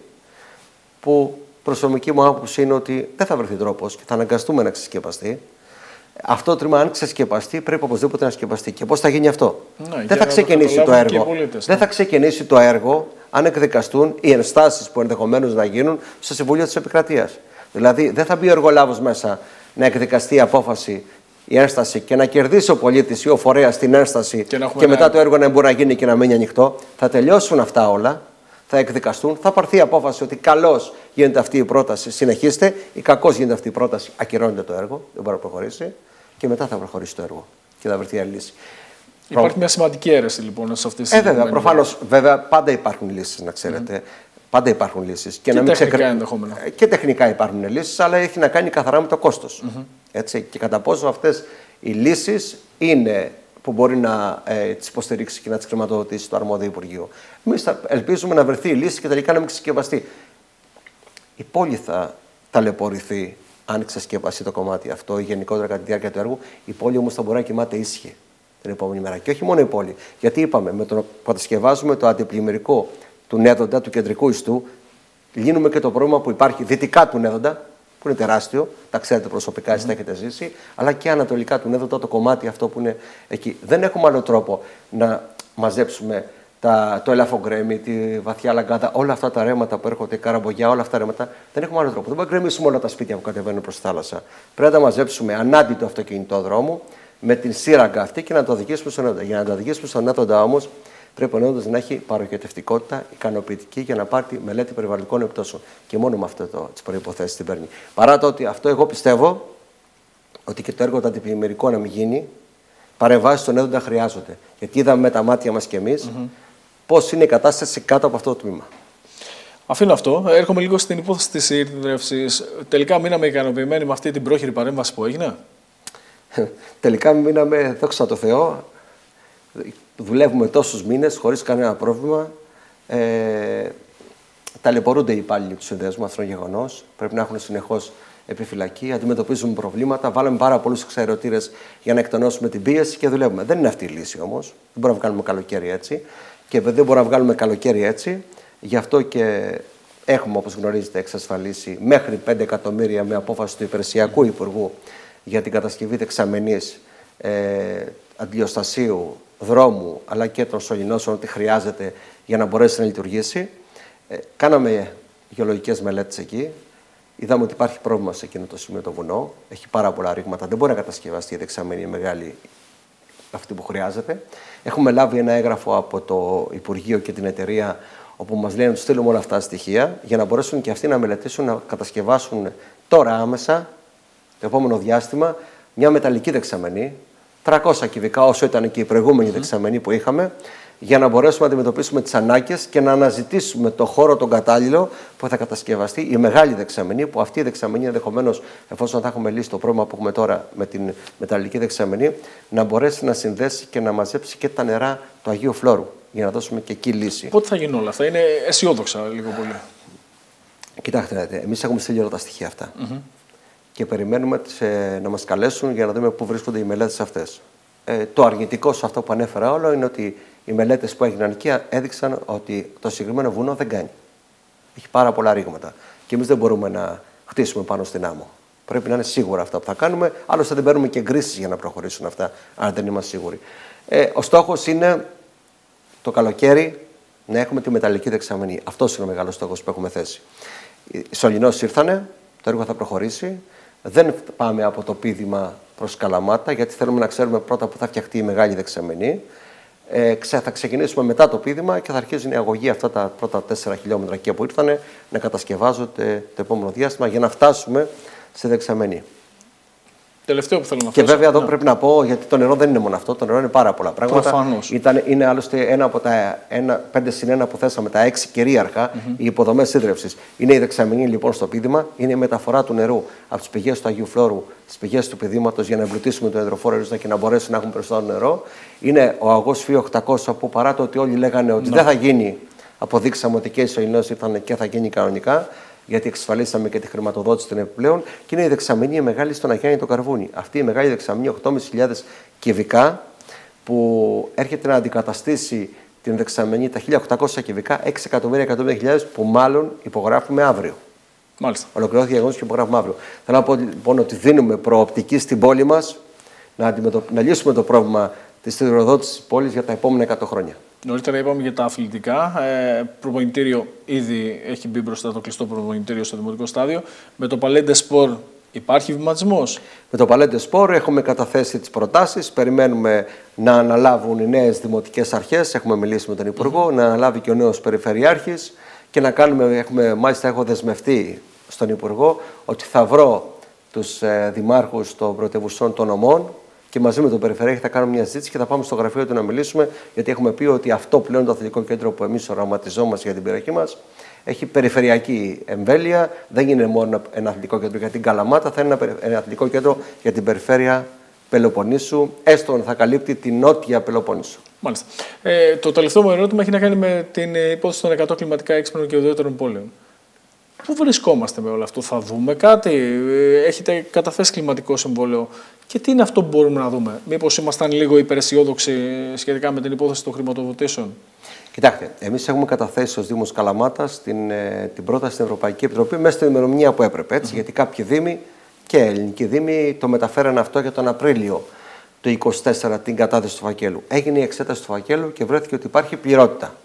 που προσωπική μου άποψη είναι ότι δεν θα βρεθεί τρόπος και θα αναγκαστούμε να ξεσκεπαστεί. Αυτό το τμήμα, αν ξεσκεπαστεί, πρέπει οπωσδήποτε να σκεπαστεί. Και πώς θα γίνει αυτό? Ναι, δεν θα ξεκινήσει το έργο. Πολίτες, δεν θα ξεκινήσει το έργο αν εκδικαστούν οι ενστάσεις που ενδεχομένως να γίνουν στο Συμβούλιο της Επικρατείας. Δηλαδή, δεν θα μπει ο εργολάβος μέσα να εκδικαστεί η απόφαση, η ένσταση και να κερδίσει ο πολίτης ή ο φορέας την ένσταση και, και μετά το έργο να μπορεί να γίνει και να μείνει ανοιχτό. Θα τελειώσουν αυτά όλα. Θα εκδικαστούν, θα πάρθει η απόφαση ότι καλώς γίνεται αυτή η πρόταση, συνεχίστε, ή κακώς γίνεται αυτή η πρόταση, ακυρώνεται το έργο, δεν μπορεί να προχωρήσει, και μετά θα προχωρήσει το έργο και θα βρεθεί άλλη λύση. Υπάρχει Προ... μια σημαντική αίρεση λοιπόν σε αυτή τη Ε, βέβαια, προφανώς, βέβαια, πάντα υπάρχουν λύσεις, να ξέρετε. Mm. Πάντα υπάρχουν λύσεις. Και, και να τεχνικά ξεκρι... ενδεχόμενα. Και τεχνικά υπάρχουν λύσεις, αλλά έχει να κάνει καθαρά με το κόστος. Mm-hmm. Έτσι, και κατά πόσο αυτές οι λύσεις είναι που μπορεί να ε, τις υποστηρίξει και να τις χρηματοδοτήσει το αρμόδιο Υπουργείο. Εμείς ελπίζουμε να βρεθεί η λύση και τελικά να μην ξεσκεπαστεί. Η πόλη θα ταλαιπωρηθεί αν ξεσκεπαστεί το κομμάτι αυτό ή γενικότερα κατά τη διάρκεια του έργου. Η πόλη όμως θα μπορεί να κοιμάται ήσυχη την επόμενη μέρα. Και όχι μόνο η πόλη. Γιατί είπαμε, με το να κατασκευάζουμε το αντιπλημμυρικό του Νέδοντα, του κεντρικού ιστού, λύνουμε και το πρόβλημα που υπάρχει δυτικά του Νέδοντα, που είναι τεράστιο, τα ξέρετε προσωπικά, εσείς mm. τα έχετε ζήσει, αλλά και ανατολικά του Νέδοντα, το κομμάτι αυτό που είναι εκεί. Δεν έχουμε άλλο τρόπο να μαζέψουμε τα, το ελαφογκρέμι, τη βαθιά λαγκάδα, όλα αυτά τα ρέματα που έρχονται, η Καραμπογιά, όλα αυτά τα ρέματα. Δεν έχουμε άλλο τρόπο. Δεν μπορούμε να γκρεμίσουμε όλα τα σπίτια που κατεβαίνουν προς τη θάλασσα. Πρέπει να τα μαζέψουμε ανάντι του αυτοκινητόδρομου με την σύραγγα αυτή και να το οδηγήσουμε στον Νέδοντα. Για να το οδηγήσουμε στον Νέδοντα όμως, πρέπει όντως να έχει παροχετευτικότητα ικανοποιητική για να πάρει τη μελέτη περιβαλλοντικών επιπτώσεων. Και μόνο με αυτό τις προϋποθέσεις την παίρνει. Παρά το ότι αυτό εγώ πιστεύω ότι και το έργο το αντιπλημμυρικό να μην γίνει, παρεμβάσεις στον έδοντα χρειάζονται. Γιατί είδαμε με τα μάτια μας κι εμείς mm-hmm. πώς είναι η κατάσταση κάτω από αυτό το τμήμα. Αφήνω αυτό. Έρχομαι λίγο στην υπόθεση της σύρρευσης. Τελικά μείναμε ικανοποιημένοι με αυτή την πρόχειρη παρέμβαση που έγινε. Τελικά μείναμε, δόξα τω Θεώ. Δουλεύουμε τόσους μήνες χωρίς κανένα πρόβλημα. Ε, ταλαιπωρούνται οι υπάλληλοι του συνδέσμου, αυτό είναι γεγονός. Πρέπει να έχουν συνεχώς επιφυλακή, αντιμετωπίζουμε προβλήματα. Βάλαμε πάρα πολλούς εξαερωτήρες για να εκτονώσουμε την πίεση και δουλεύουμε. Δεν είναι αυτή η λύση όμως. Δεν μπορούμε να βγάλουμε καλοκαίρι έτσι. Και επειδή δεν μπορούμε να βγάλουμε καλοκαίρι έτσι, γι' αυτό και έχουμε, όπως γνωρίζετε, εξασφαλίσει μέχρι πέντε εκατομμύρια με απόφαση του Υπηρεσιακού Υπουργού για την κατασκευή δεξαμενής ε, αντιλιοστασίου, δρόμου αλλά και των σωληνώσεων, ό,τι χρειάζεται για να μπορέσει να λειτουργήσει. Ε, κάναμε γεωλογικές μελέτες εκεί. Είδαμε ότι υπάρχει πρόβλημα σε εκείνο το σημείο το βουνό. Έχει πάρα πολλά ρήγματα. Δεν μπορεί να κατασκευαστεί η δεξαμενή μεγάλη αυτή που χρειάζεται. Έχουμε λάβει ένα έγγραφο από το Υπουργείο και την εταιρεία, όπου μας λένε να τους στείλουμε όλα αυτά τα στοιχεία για να μπορέσουν και αυτοί να μελετήσουν, να κατασκευάσουν τώρα άμεσα, το επόμενο διάστημα, μια μεταλλική δεξαμενή, τριακόσια κυβικά όσο ήταν και η προηγούμενη mm-hmm. δεξαμενή που είχαμε, για να μπορέσουμε να αντιμετωπίσουμε τις ανάγκες και να αναζητήσουμε το χώρο τον κατάλληλο που θα κατασκευαστεί η μεγάλη δεξαμενή, που αυτή η δεξαμενή ενδεχομένως, εφόσον θα έχουμε λύσει το πρόβλημα που έχουμε τώρα με την μεταλλική δεξαμενή, να μπορέσει να συνδέσει και να μαζέψει και τα νερά του Αγίου Φλόρου, για να δώσουμε και εκεί λύση. Πότε θα γίνουν όλα αυτά, είναι αισιόδοξα λίγο πολύ. Κοιτάξτε, εμείς έχουμε στείλει όλα τα στοιχεία αυτά. Mm-hmm. Και περιμένουμε τις, ε, να μας καλέσουν για να δούμε πού βρίσκονται οι μελέτες αυτές. Ε, το αρνητικό σε αυτό που ανέφερα όλο είναι ότι οι μελέτες που έγιναν εκεί έδειξαν ότι το συγκεκριμένο βουνό δεν κάνει. Έχει πάρα πολλά ρήγματα. Και εμείς δεν μπορούμε να χτίσουμε πάνω στην άμμο. Πρέπει να είναι σίγουρα αυτά που θα κάνουμε. Άλλωστε δεν παίρνουμε και εγκρίσεις για να προχωρήσουν αυτά, αν δεν είμαστε σίγουροι. Ε, ο στόχος είναι το καλοκαίρι να έχουμε τη μεταλλική δεξαμενή. αυτός είναι ο μεγάλος στόχος που έχουμε θέσει. Οι σωληνώσεις ήρθανε, το έργο θα προχωρήσει. Δεν πάμε από το πείδημα προς Καλαμάτα, γιατί θέλουμε να ξέρουμε πρώτα που θα φτιαχτεί η μεγάλη δεξαμενή. Ε, θα ξεκινήσουμε μετά το πείδημα και θα αρχίζουν η αγωγή αυτά τα πρώτα τέσσερα χιλιόμετρα εκεί που ήρθανε να κατασκευάζονται το επόμενο διάστημα για να φτάσουμε στη δεξαμενή. Τελευταίο που θέλω να Και θέσω. βέβαια εδώ ναι. πρέπει να πω, γιατί το νερό δεν είναι μόνο αυτό, το νερό είναι πάρα πολλά πράγματα. Προφανώς. Ήταν, είναι άλλωστε ένα από τα πέντε συν ένα που θέσαμε, τα έξι κυρίαρχα, mm-hmm. οι υποδομές σύντρευσης. Είναι η δεξαμενή λοιπόν στο πείδημα, είναι η μεταφορά του νερού από τις πηγές του Αγίου Φλόρου στις πηγές του πεδήματος για να εμπλουτίσουμε το υδροφόρο ρίζα και να μπορέσει να έχουμε περισσότερο νερό. Είναι ο αγωγός Φ οκτακόσια που παρά το ότι όλοι λέγανε ότι ναι. δεν θα γίνει, αποδείξαμε ότι και οι σωληνώσεις ήρθαν και θα γίνει κανονικά. Γιατί εξασφαλίσαμε και τη χρηματοδότηση των επιπλέον, και είναι η δεξαμενή μεγάλη στον Αγιάννη το Καρβούνι. Αυτή η μεγάλη δεξαμενή, οκτώ χιλιάδες πεντακόσια κυβικά, που έρχεται να αντικαταστήσει την δεξαμενή τα χίλια οκτακόσια κυβικά, έξι εκατομμύρια εκατόν χιλιάδες που μάλλον υπογράφουμε αύριο. Μάλιστα. Ολοκληρώθηκε γεγονός και υπογράφουμε αύριο. Θέλω να πω λοιπόν ότι δίνουμε προοπτική στην πόλη μας να, αντιμετωπ... να λύσουμε το πρόβλημα της σιδηροδότησης της πόλης για τα επόμενα εκατό χρόνια. Νωρίτερα είπαμε για τα αθλητικά. Ε, προπονητήριο ήδη έχει μπει μπροστά το κλειστό προπονητήριο στο δημοτικό στάδιο. Με το Παλέντε Σπορ υπάρχει βηματισμός. Με το Παλέντε Σπορ έχουμε καταθέσει τις προτάσεις. Περιμένουμε να αναλάβουν οι νέες δημοτικές αρχές. Έχουμε μιλήσει με τον Υπουργό, mm-hmm. να αναλάβει και ο νέος Περιφερειάρχης και να κάνουμε. Έχουμε, μάλιστα, έχω δεσμευτεί στον Υπουργό ότι θα βρω τους ε, δημάρχους των πρωτευουσών των νομών. Και μαζί με τον Περιφερειάρχη θα κάνουμε μια συζήτηση και θα πάμε στο γραφείο του να μιλήσουμε, γιατί έχουμε πει ότι αυτό πλέον το αθλητικό κέντρο που εμείς οραματιζόμαστε για την περιοχή μας έχει περιφερειακή εμβέλεια. Δεν είναι μόνο ένα αθλητικό κέντρο για την Καλαμάτα, θα είναι ένα αθλητικό κέντρο για την περιφέρεια Πελοποννήσου, έστω θα καλύπτει την νότια Πελοποννήσου. Μάλιστα. Ε, το τελευταίο μου ερώτημα έχει να κάνει με την υπόθεση των εκατό κλιματικά έξυπνων και ουδέτερων πόλεων. Πού βρισκόμαστε με όλο αυτό, θα δούμε κάτι, έχετε καταθέσει κλιματικό συμβόλαιο και τι είναι αυτό που μπορούμε να δούμε? Μήπως ήμασταν λίγο υπεραισιόδοξοι σχετικά με την υπόθεση των χρηματοδοτήσεων? Κοιτάξτε, εμείς έχουμε καταθέσει ως Δήμος Καλαμάτας την, την πρόταση στην Ευρωπαϊκή Επιτροπή μέσα στην ημερομηνία που έπρεπε. Έτσι, mm-hmm. Γιατί κάποιοι δήμοι και ελληνικοί δήμοι το μεταφέραν αυτό για τον Απρίλιο του είκοσι τέσσερα την κατάθεση του φακέλου. Έγινε η εξέταση του φακέλου και βρέθηκε ότι υπάρχει πληρότητα.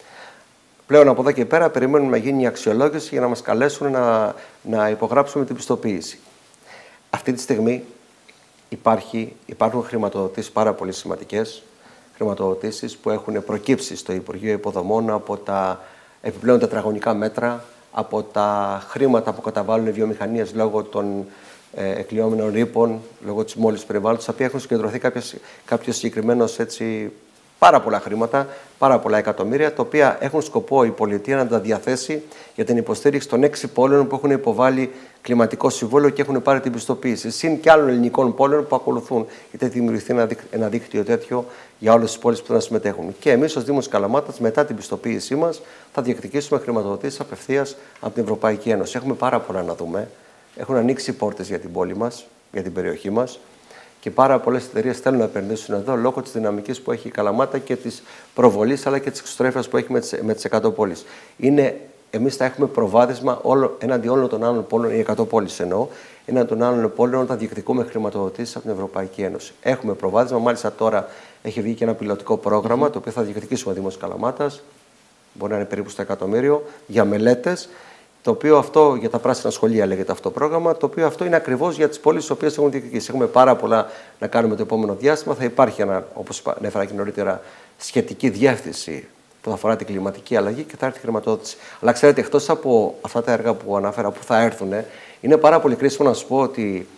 Πλέον από εδώ και πέρα περιμένουμε να γίνει η αξιολόγηση για να μας καλέσουν να, να υπογράψουμε την πιστοποίηση. Αυτή τη στιγμή υπάρχει, υπάρχουν χρηματοδοτήσεις πάρα πολύ σημαντικές. χρηματοδοτήσεις που έχουν προκύψει στο Υπουργείο Υποδομών από τα επιπλέον τετραγωνικά μέτρα, από τα χρήματα που καταβάλουν οι βιομηχανίες λόγω των ε, εκλειόμενων ρήπων, λόγω της μόλυνσης περιβάλλοντος, στα οποία έχουν συγκεντρωθεί κάποιο συγκεκριμένο έτσι. Πάρα πολλά χρήματα, πάρα πολλά εκατομμύρια, τα οποία έχουν σκοπό η πολιτεία να τα διαθέσει για την υποστήριξη των έξι πόλεων που έχουν υποβάλει κλιματικό συμβόλαιο και έχουν πάρει την πιστοποίηση. Συν και άλλων ελληνικών πόλεων που ακολουθούν, γιατί έχει δημιουργηθεί ένα δίκτυο τέτοιο για όλες τις πόλεις που θα συμμετέχουν. Και εμείς, ως Δήμος Καλαμάτας, μετά την πιστοποίησή μας, θα διεκδικήσουμε χρηματοδοτήσεις απευθείας από την Ευρωπαϊκή Ένωση. Έχουμε πάρα πολλά να δούμε. Έχουν ανοίξει πόρτες για την πόλη μας, για την περιοχή μας. Και πάρα πολλές εταιρείες θέλουν να επενδύσουν εδώ λόγω της δυναμικής που έχει η Καλαμάτα και της προβολής αλλά και της εξωστρέφειας που έχει με τις, με τις εκατό πόλεις. Είναι, εμείς θα έχουμε προβάδισμα όλο, έναντι όλων των άλλων πόλεων, οι εκατό πόλεις εννοώ, έναντι των άλλων πόλεων όταν διεκδικούμε χρηματοδοτήσεις από την Ευρωπαϊκή Ένωση. Έχουμε προβάδισμα, μάλιστα τώρα έχει βγει και ένα πιλωτικό πρόγραμμα, mm-hmm. το οποίο θα διεκδικήσουμε ο Δήμος Καλαμάτας, μπορεί να είναι περίπου στο εκατομμύριο, για μελέτες. Το οποίο αυτό για τα πράσινα σχολεία λέγεται αυτό το πρόγραμμα, το οποίο αυτό είναι ακριβώς για τις πόλεις τις οποίες έχουν διεκδικήσει. Έχουμε πάρα πολλά να κάνουμε το επόμενο διάστημα. Θα υπάρχει, ένα, όπως ανέφερα και νωρίτερα, σχετική διεύθυνση που θα αφορά την κλιματική αλλαγή και θα έρθει η χρηματοδότηση. Αλλά ξέρετε, εκτός από αυτά τα έργα που ανάφερα που θα έρθουν, είναι πάρα πολύ κρίσιμο να σας πω ότι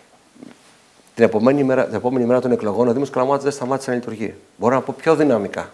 την επόμενη μέρα, την επόμενη μέρα των εκλογών ο Δήμος Καλαμάτας δεν σταμάτησε να λειτουργεί. Μπορώ να πω πιο δυναμικά.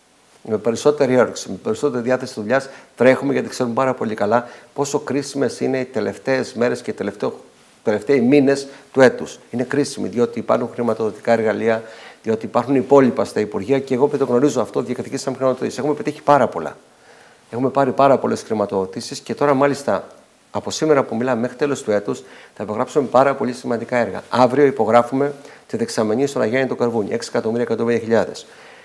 Με περισσότερη όρεξη, με περισσότερη διάθεση δουλειάς τρέχουμε, γιατί ξέρουμε πάρα πολύ καλά πόσο κρίσιμες είναι οι τελευταίες μέρες και οι τελευταίοι μήνες του έτους. Είναι κρίσιμοι, διότι υπάρχουν χρηματοδοτικά εργαλεία, διότι υπάρχουν υπόλοιπα στα Υπουργεία και εγώ που το γνωρίζω αυτό, διεκδικήσαμε χρηματοδοτήσεις. Έχουμε πετύχει πάρα πολλά. Έχουμε πάρει πάρα πολλές χρηματοδοτήσεις και τώρα, μάλιστα, από σήμερα που μιλάμε μέχρι τέλος του έτους, θα υπογράψουμε πάρα πολύ σημαντικά έργα. Αύριο υπογράφουμε τη δεξαμενή στον Αγιάννη το Καρβούνι, έξι εκατομμύρια εκατόν πενήντα χιλιάδες.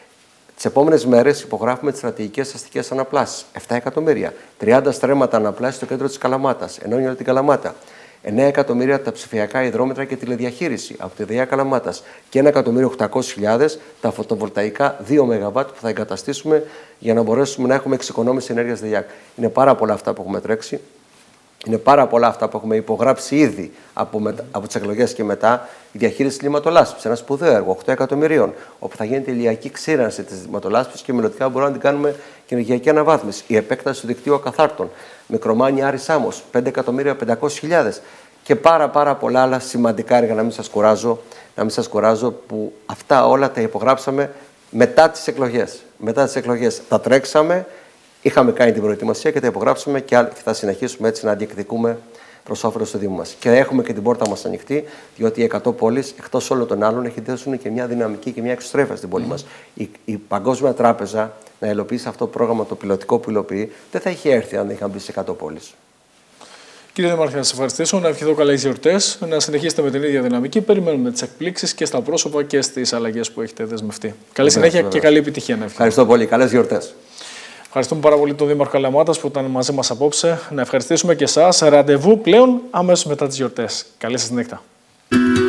Τις επόμενες μέρες υπογράφουμε τις στρατηγικές αστικές αναπλάσεις, επτά εκατομμύρια. τριάντα στρέμματα αναπλάσεις στο κέντρο της Καλαμάτας, ενώνει όλη την Καλαμάτα. εννέα εκατομμύρια τα ψηφιακά υδρόμετρα και τηλεδιαχείριση από τη ΔΕΙΑ Καλαμάτας. Και ένα εκατομμύριο οκτακόσιες χιλιάδες τα φωτοβολταϊκά δύο μεγαβάτ που θα εγκαταστήσουμε για να μπορέσουμε να έχουμε εξοικονόμηση ενέργειας ΔΕΙΑΚ. Είναι πάρα πολλά αυτά που έχουμε τρέξει. Είναι πάρα πολλά αυτά που έχουμε υπογράψει ήδη από, μετα... από τις εκλογές και μετά. Η διαχείριση της λιματολάσπης, ένα σπουδαίο έργο, οκτώ εκατομμυρίων, όπου θα γίνεται ηλιακή ξύρανση της λιματολάσπης και μελλοντικά μπορούμε να την κάνουμε και ενεργειακή αναβάθμιση. Η επέκταση του δικτύου ακαθάρτων, Μικρομάνη Άρης Σάμος, πέντε εκατομμύρια πεντακόσιες χιλιάδες και πάρα, πάρα πολλά άλλα σημαντικά έργα. Να μην σας κουράζω, να μην σας κουράζω, που αυτά όλα τα υπογράψαμε μετά τις εκλογές. Μετά τις εκλογές τα τρέξαμε. Είχαμε κάνει την προετοιμασία και τα υπογράψαμε και θα συνεχίσουμε έτσι να διεκδικούμε προς όφελος του Δήμου μας. Και έχουμε και την πόρτα μας ανοιχτή, διότι οι εκατό πόλεις, εκτός όλων των άλλων, έχει δώσουν και μια δυναμική και μια εξωστρέφεια στην πόλη mm. μας. Η, η Παγκόσμια Τράπεζα να υλοποιήσει αυτό το πρόγραμμα, το πιλωτικό που υλοποιεί, δεν θα είχε έρθει αν δεν είχαν μπει σε εκατό πόλεις. Κύριε Δήμαρχε, να σας ευχαριστήσω, να ευχηθώ καλές γιορτές, να συνεχίσετε με την ίδια δυναμική. Περιμένουμε τις εκπλήξεις και στα πρόσωπα και στις αλλαγές που έχετε δεσμευτεί. Καλή συνέχεια βέβαια. Και καλή επιτυχία να ευχηθώ. Ευχαριστώ πολύ. Καλές γιορτές. Ευχαριστούμε πάρα πολύ τον Δήμαρχο Καλαμάτας που ήταν μαζί μας απόψε. Να ευχαριστήσουμε και εσάς. Ραντεβού πλέον αμέσως μετά τις γιορτές. Καλή σας νύχτα.